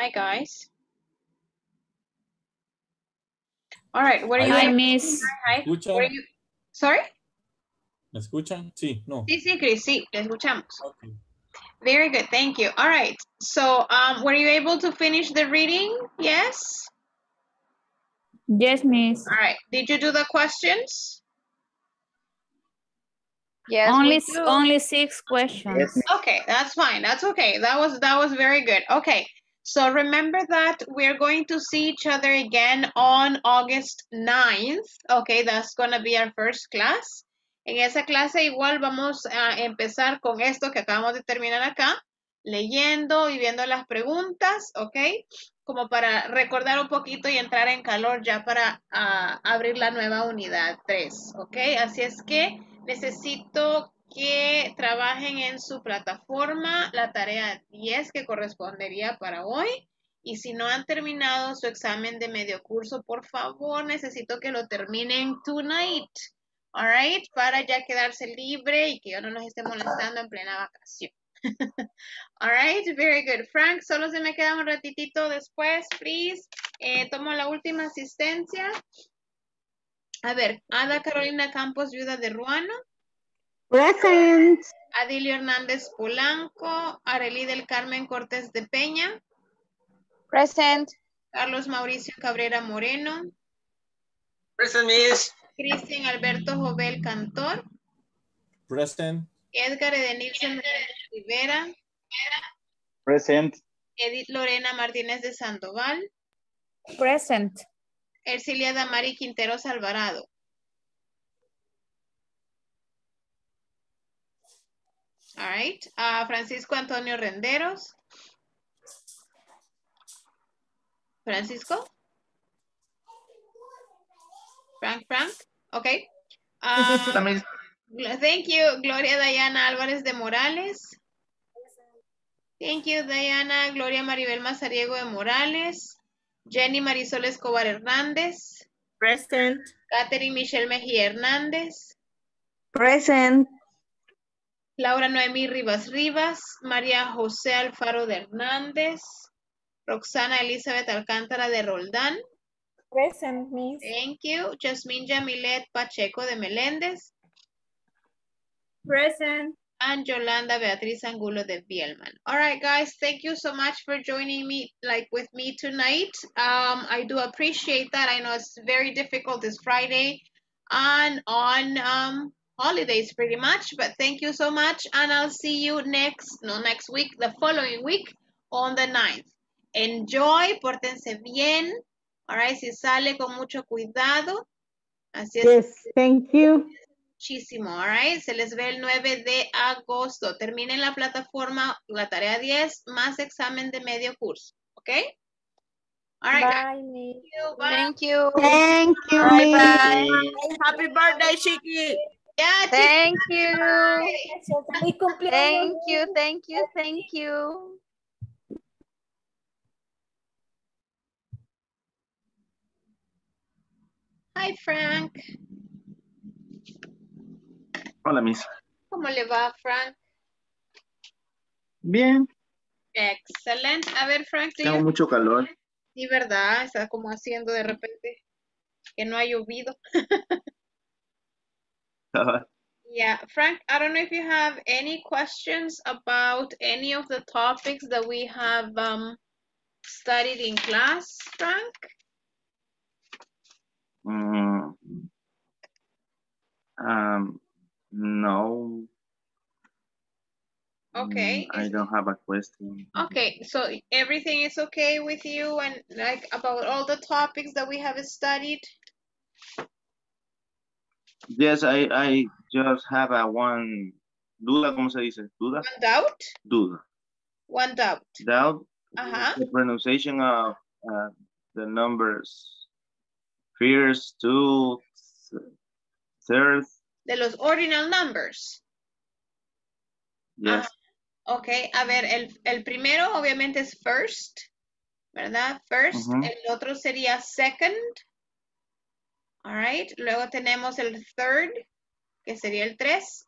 Hi, guys. All right, what are you? Hi, Miss. Hi. ¿Escuchan? What are you? Sorry? ¿Me escuchan? Sí, no. Sí, sí, Chris, sí, le escuchamos. Okay. Very good, thank you. All right, so were you able to finish the reading? Yes? Yes, Miss. All right, did you do the questions? Yes, we do. Only 6 questions. Okay, that's fine. That's okay. That was very good. Okay, so remember that we're going to see each other again on August 9th. Okay, that's gonna be our first class. En esa clase igual vamos a empezar con esto que acabamos de terminar acá, leyendo y viendo las preguntas, ok, como para recordar un poquito y entrar en calor ya para abrir la nueva unidad 3, ok, así es que necesito que trabajen en su plataforma la tarea 10 que correspondería para hoy. Y si no han terminado su examen de medio curso, por favor, necesito que lo terminen tonight. All right, para ya quedarse libre y que yo no nos esté molestando en plena vacación. All right, very good. Frank, solo se me queda un ratitito después, please. Tomo la última asistencia. A ver, Ada Carolina Campos, viuda de Ruano. Present. Adilio Hernández Polanco. Arely del Carmen Cortés de Peña. Present. Carlos Mauricio Cabrera Moreno. Present, Miss. Cristian Alberto Jovel Cantor. Present. Edgar Edenilson Rivera. Present. Edith Lorena Martínez de Sandoval. Present. Ercilia Damari Quinteros Alvarado. All right. Francisco Antonio Renderos. Francisco. Frank. Okay. Thank you. Gloria Dayana Álvarez de Morales. Thank you, Diana. Gloria Maribel Mazariego de Morales. Jenny Marisol Escobar Hernández. Present. Catherine Michelle Mejía Hernández. Present. Laura Noemí Rivas. María José Alfaro de Hernández. Roxana Elizabeth Alcántara de Roldán. Present, Miss. Thank you. Jasmine Yamilet Pacheco de Meléndez. Present. And Yolanda Beatriz Angulo de Bielman. All right, guys, thank you so much for joining me, with me tonight. I do appreciate that. I know it's very difficult this Friday and on holidays pretty much, but thank you so much. And I'll see you next week, the following week on the 9th. Enjoy, pórtense bien. All right, si sale con mucho cuidado. Así es. Yes, thank you. Muchísimo, all right. Se les ve el 9 de agosto. Terminen la plataforma, la tarea 10, más examen de medio curso, ¿ok? All right. Bye, Miss. Thank you. Thank you, Bye, Miss. bye. Happy birthday, Chiqui. Yeah, Thank you. Feliz cumpleaños. Thank you. Hi, Frank. Hola, Miss. ¿Cómo le va, Frank? Bien. Excelente. A ver, Frank, Tengo mucho calor. sí, ¿verdad? Está como haciendo de repente que no ha llovido. Yeah, Frank, I don't know if you have any questions about any of the topics that we have studied in class, Frank? No. Okay. I don't have a question. Okay, so everything is okay with you and like about all the topics that we have studied? Yes, I just have one duda, ¿cómo se dice? Duda? One doubt? Duda. One doubt. Doubt? Uh-huh. The pronunciation of the numbers first, two, third. De los ordinal numbers. Yes. Ok, a ver, el primero obviamente es first, ¿verdad? First, el otro sería second. All right, luego tenemos el third, que sería el 3.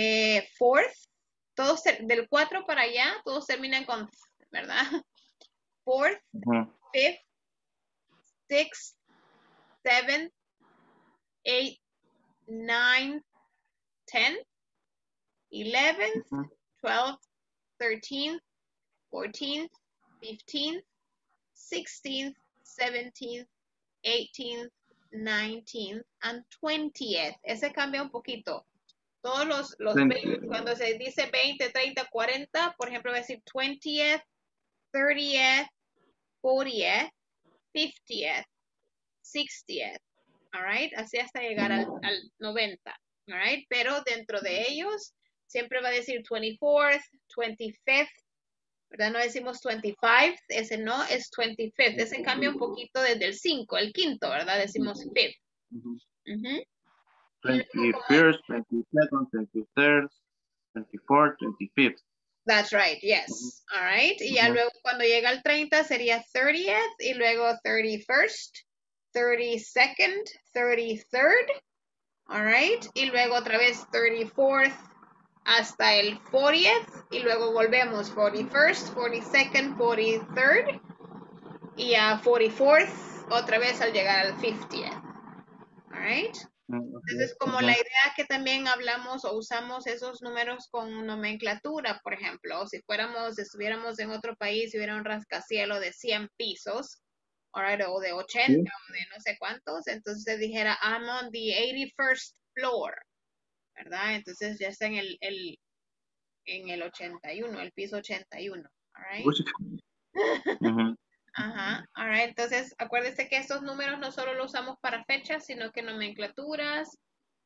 Fourth, todos del 4 para allá, todos terminan con, ¿verdad? 4th, Ujú. 5th, 6th, 7th, 8th, 9th, 10th, 11th, Ujú. 12th, 13th, 14th, 15th, 16th, 17th, 18th, 19th, and 20th. Ese cambia un poquito. Todos los 20, cuando se dice 20, 30, 40, por ejemplo, va a decir 20th, 30th, 40th, 50th, 60th. All right, así hasta llegar al 90. All right, pero dentro de ellos siempre va a decir 24th, 25th, ¿verdad? No decimos 25th, ese no, es 25th. Ese cambia un poquito desde el 5, el quinto, ¿verdad? Decimos 5th. Ujú. 21st, 22nd, 23rd, 24th, 25th. That's right, yes. All right. Y ya luego cuando llega al 30 sería 30th y luego 31st, 32nd, 33rd. All right. Y luego otra vez 34th hasta el 40th y luego volvemos 41st, 42nd, 43rd y a 44th otra vez al llegar al 50th. All right. Entonces, como la idea que también hablamos o usamos esos números con nomenclatura, por ejemplo, o si estuviéramos en otro país y hubiera un rascacielos de 100 pisos, right, o de 80 o de no sé cuántos, entonces se dijera, I'm on the 81st floor, ¿verdad? Entonces ya está en el 81, el piso 81, all right? Ajá, all right. Entonces, acuérdese que estos números no solo los usamos para fechas, sino que nomenclaturas,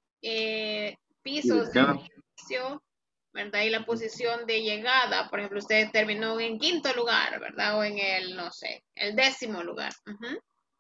pisos de inicio, ¿verdad? Y la posición de llegada. Por ejemplo, usted terminó en 5º lugar, ¿verdad? O en el, no sé, el 10º lugar. Ujú.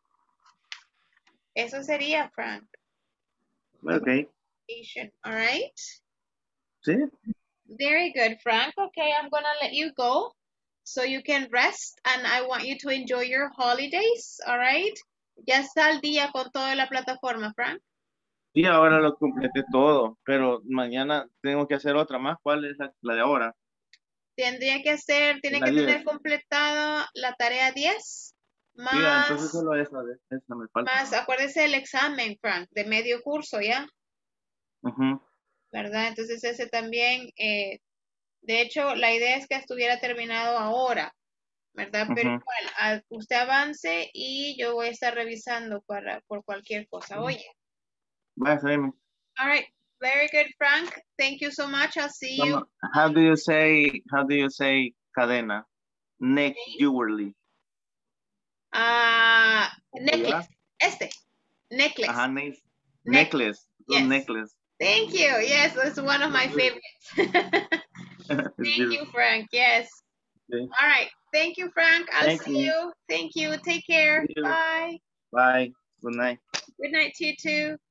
Eso sería, Frank. Okay. All right. Sí. Very good, Frank. Okay, I'm gonna let you go so you can rest and I want you to enjoy your holidays, all right? Ya está al día con toda la plataforma, Frank. Sí, ahora lo completé todo, pero mañana tengo que hacer otra más. ¿Cuál es la de ahora? Tiene que tener completada la tarea 10, más, Sí, entonces solo esa me falta. más, acuérdese el examen, Frank, de medio curso, ¿ya? ¿Verdad? Entonces ese también, de hecho, la idea es que estuviera terminado ahora, ¿verdad? Pero igual, usted avance y yo voy a estar revisando por cualquier cosa. Oye. Bye, Simon. All right. Very good, Frank. Thank you so much. I'll see you. How do you say cadena? Neck jewelry. Necklace. Necklace. Ajá, necklace. Yes. Necklace. Thank you. Yes, that's one of my favorites. Thank you, Frank. Yes. Okay. All right. Thank you, Frank. I'll see you. Thank you. Take care. Bye. Bye. Good night. Good night to you too.